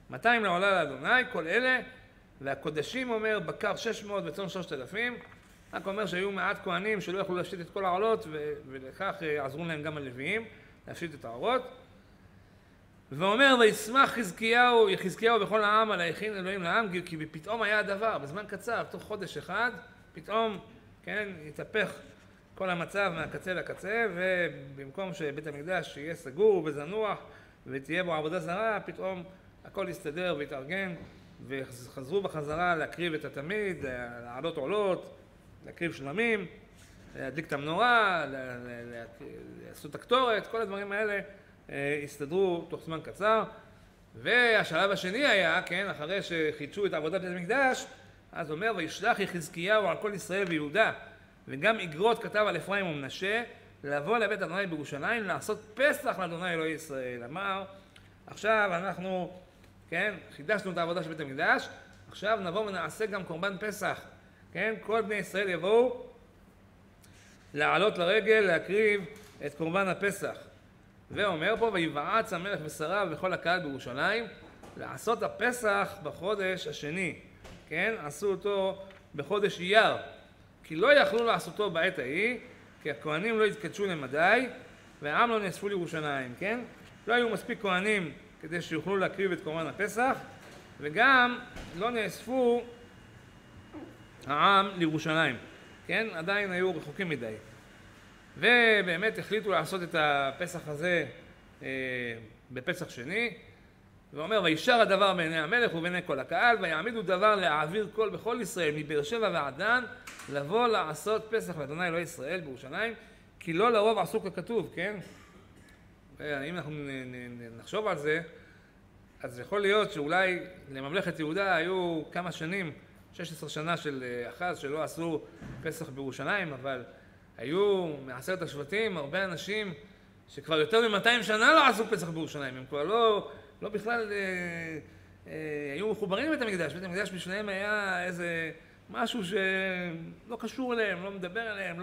200 לעולה לאדוני, כל אלה, והקודשים אומר, בקר 600 וצאן 3,000, רק אומר שהיו מעט כהנים שלא יכלו להפשיט את כל העולות, ולכך עזרו להם גם הלוויים להפשיט את העולות. ואומר, וישמח חזקיהו וכל העם על היכין אלוהים לעם, כי פתאום היה הדבר, בזמן קצר, תוך חודש אחד, פתאום, כן, התהפך כל המצב מהקצה לקצה, ובמקום שבית המקדש יהיה סגור וזנוח, ותהיה בו עבודה זרה, פתאום הכל יסתדר והתארגן, וחזרו בחזרה להקריב את התמיד, להעלות עולות, להקריב שלמים, להדליק את המנורה, לעשות הקטורת, כל הדברים האלה הסתדרו תוך זמן קצר. והשלב השני היה, כן, אחרי שחידשו את עבודת בית המקדש, אז אומר, וישלח חזקיהו על כל ישראל ויהודה, וגם איגרות כתב על אפרים ומנשה, לבוא לבית אדוני בירושלים, לעשות פסח לאדוני אלוהי ישראל. אמר, עכשיו אנחנו, כן, חידשנו את העבודה של בית המקדש, עכשיו נבוא ונעשה גם קורבן פסח. כן, כל בני ישראל יבואו לעלות לרגל, להקריב את קורבן הפסח. ואומר פה, ויבעץ המלך ושריו וכל הקהל בירושלים, לעשות הפסח בחודש השני. כן, עשו אותו בחודש אייר, כי לא יכלו לעשותו בעת ההיא, כי הכהנים לא התקדשו למדי, והעם לא נאספו לירושלים, כן? לא היו מספיק כהנים כדי שיוכלו להקריב את קורבן הפסח, וגם לא נאספו העם לירושלים, כן? עדיין היו רחוקים מדי. ובאמת החליטו לעשות את הפסח הזה בפסח שני, ואומר, וישר הדבר בעיני המלך ובעיני כל הקהל, ויעמידו דבר להעביר קול בכל ישראל, מבאר שבע ועד דן, לבוא לעשות פסח לאדוני אלוהי ישראל בירושלים, כי לא לרוב עשו ככתוב, כן? אם אנחנו נחשוב על זה, אז יכול להיות שאולי לממלכת יהודה היו כמה שנים, 16 שנה של אחז שלא עשו פסח בירושלים, אבל היו מ10 השבטים הרבה אנשים שכבר יותר מ200 שנה לא עשו פסח בירושלים, הם כבר לא בכלל היו מחוברים לבית המקדש. בית המקדש בשבילם היה איזה משהו שלא קשור אליהם, לא מדבר אליהם,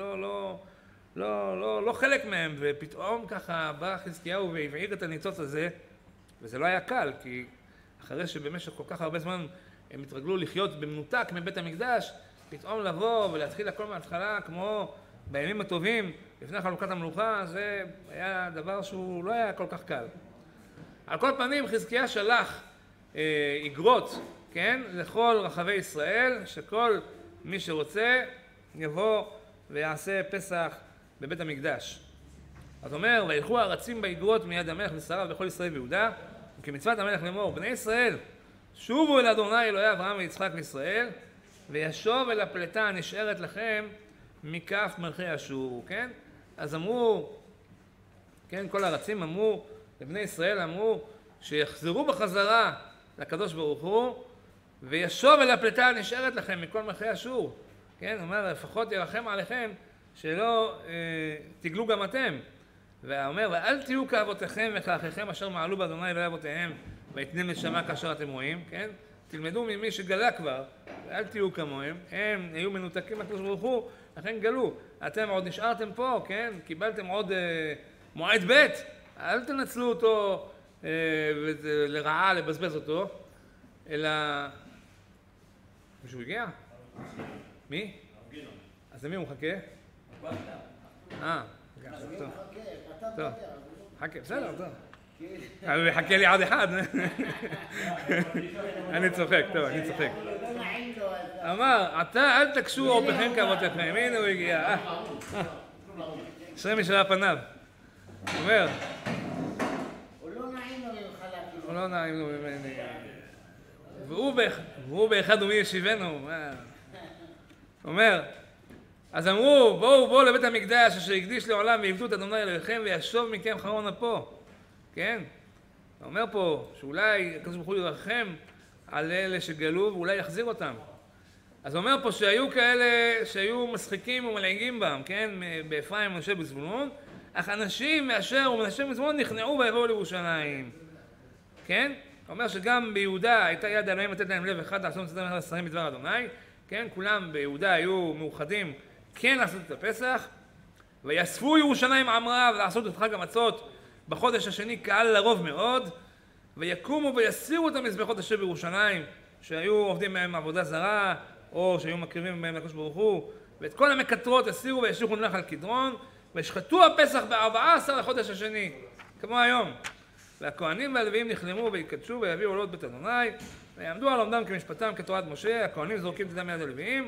לא חלק מהם, ופתאום ככה בא חזקיהו והבעיר את הניצוץ הזה, וזה לא היה קל, כי אחרי שבמשך כל כך הרבה זמן הם התרגלו לחיות במנותק מבית המקדש, פתאום לבוא ולהתחיל הכל מההתחלה כמו בימים הטובים לפני חלוקת המלוכה, זה היה דבר שהוא לא היה כל כך קל. על כל פנים חזקיה שלח איגרות, כן, לכל רחבי ישראל, שכל מי שרוצה יבוא ויעשה פסח בבית המקדש. אז אומר, וילכו הארצים באיגרות מיד המלך ושריו וכל ישראל ויהודה, וכמצוות המלך לאמור, בני ישראל, שובו אל אדוני אלוהי אברהם ויצחק וישראל, וישוב אל הפלטה הנשארת לכם מכף מלכי אשור, כן? אז אמרו, כן, כל הארצים אמרו, לבני ישראל אמרו, שיחזרו בחזרה לקדוש ברוך הוא, וישוב אל הפלטה הנשארת לכם מכל מלכי אשור, כן? אומר, לפחות ירחם עליכם, שלא תגלו גם אתם. ואומר, ואל תהיו כאבותיכם וכאחיכם אשר מעלו באדוני אלוהי אבותיהם, ויתנם נשמה כאשר אתם רואים, כן? תלמדו ממי שגלה כבר, ואל תהיו כמוהם, הם היו מנותקים מהקדוש ברוך הוא, לכן גלו. אתם עוד נשארתם פה, כן? קיבלתם עוד מועד ב', אל תנצלו אותו לרעה, לבזבז אותו, אלא... מישהו הגיע? מי? אז למי הוא מחכה? טוב, חכה, בסדר, טוב. הוא יחכה לי עד אחד. אני צוחק, טוב, אני צוחק. אמר, אתה אל תקשו עורפכם כאבותיכם. הנה הוא הגיע. אשרי מי שראה פניו. אומר, הוא לא נעים לו ממך. הוא לא נעים לו ממני. והוא באחד ומי ישיבנו. אומר, אז אמרו, בואו לבית המקדש אשר הקדיש לעולם ועבדו את אדוני אלוהיכם וישוב מכם חרון אפו. כן? הוא אומר פה שאולי הקדוש ברוך הוא ירחם על אלה שגלו ואולי יחזיר אותם. אז הוא אומר פה שהיו כאלה שהיו משחיקים ומלעיגים בהם, כן? באפרים ומנשה בזבולון, אך אנשים מאשר ומנשה בזבולון נכנעו ויבואו לירושלים. כן? הוא אומר שגם ביהודה הייתה יד אלוהים לתת להם לב אחד לעשות מצוות השרים בדבר אדוני, כן? כולם ביהודה היו מאוחדים כן לעשות את הפסח, ויאספו ירושלים עם רב לעשות את חג המצות בחודש השני קהל לרוב מאוד, ויקומו ויסירו את המזבחות אשר בירושלים, שהיו עובדים מהם עבודה זרה, או שהיו מקריבים מהם לקדוש ברוך הוא, ואת כל המקטרות הסירו וישליכו נחל קדרון, וישחטו הפסח ב14 לחודש השני, כמו היום. והכהנים והלוויים נכלמו ויקדשו ויביאו עולות בית אדוני, ויעמדו על עומדם כמשפטם כתורת משה, הכהנים זורקים את הדם מיד הלוויים.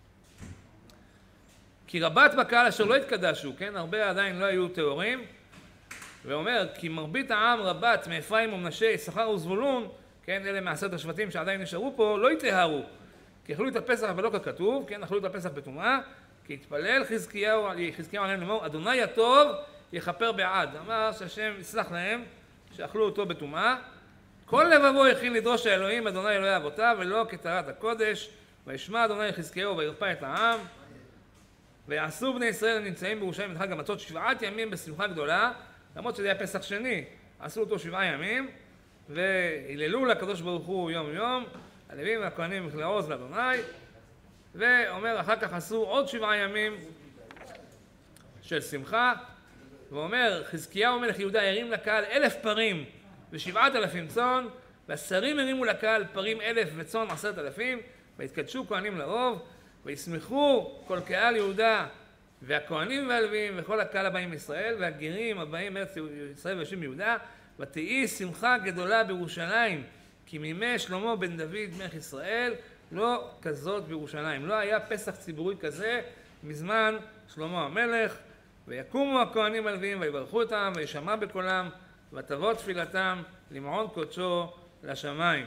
כי רבת בקהל אשר לא התקדשו, כן, הרבה עדיין לא היו טהורים, ואומר, כי מרבית העם רבת מאפרים ומנשה, יששכר וזבולון, כן, אלה מעשרת השבטים שעדיין נשארו פה, לא יטהרו, כי אכלו את הפסח ולא ככתוב, כן, אכלו את הפסח בטומאה, כי התפלל חזקיהו עליהם לאמור, אדוני הטוב יכפר בעד. אמר שהשם יסלח להם, שאכלו אותו בטומאה. כל לבבו הכין לדרוש האלוהים, אדוני אלוהי אבותיו, ולא כטהרת הקודש, וישמע אדוני חזקיהו וירפא את העם. ויעשו בני ישראל הנמצאים בירושלים את חג המצות 7 ימים בשמחה גדולה, למרות שזה היה פסח שני, עשו אותו 7 ימים, והיללו לקדוש ברוך הוא יום יום, הלווים והכהנים לעוז לאדוני, ואומר אחר כך עשו עוד 7 ימים של שמחה, ואומר חזקיהו מלך יהודה הרים לקהל 1,000 פרים ו7,000 צאן, והשרים הרימו לקהל פרים 1,000 וצאן 10,000, והתקדשו כהנים לרוב, וישמחו כל קהל יהודה והכהנים והלוויים וכל הקהל הבאים מישראל והגרים הבאים מארץ ישראל ויושבים ביהודה, ותהי שמחה גדולה בירושלים, כי מימי שלמה בן דוד מלך ישראל לא כזאת בירושלים. לא היה פסח ציבורי כזה מזמן שלמה המלך. ויקומו הכהנים הלוויים ויברכו אותם וישמע בקולם ותבוא תפילתם למעון קודשו לשמיים.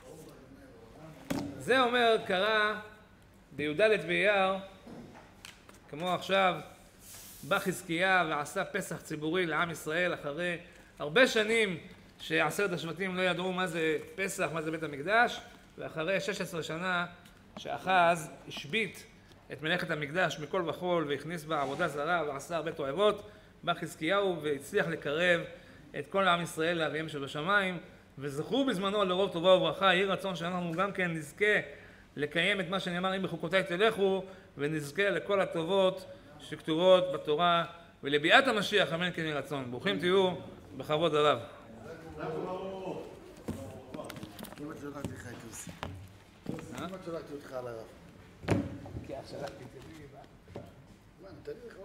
זה אומר קרה בי"ד באייר, כמו עכשיו, בא חזקיה ועשה פסח ציבורי לעם ישראל אחרי הרבה שנים שעשרת השבטים לא ידעו מה זה פסח, מה זה בית המקדש, ואחרי 16 שנה שאחז השבית את מלאכת המקדש מכל וכול והכניס בה עבודה זרה ועשה הרבה תועבות, בא חזקיהו והצליח לקרב את כל עם ישראל לאביהם שבשמיים, וזכו בזמנו לרוב טובה וברכה. יהי רצון שאנחנו גם כן נזכה לקיים את מה שנאמר אם בחוקותיי תלכו, ונזכה לכל הטובות שכתובות בתורה ולביאת המשיח, אמן כן יהי רצון. ברוכים תהיו, בכבוד הרב. כמעט שלחתי לך את יוסי. כמעט שלחתי אותך על הרב. כי שלחתי את זה.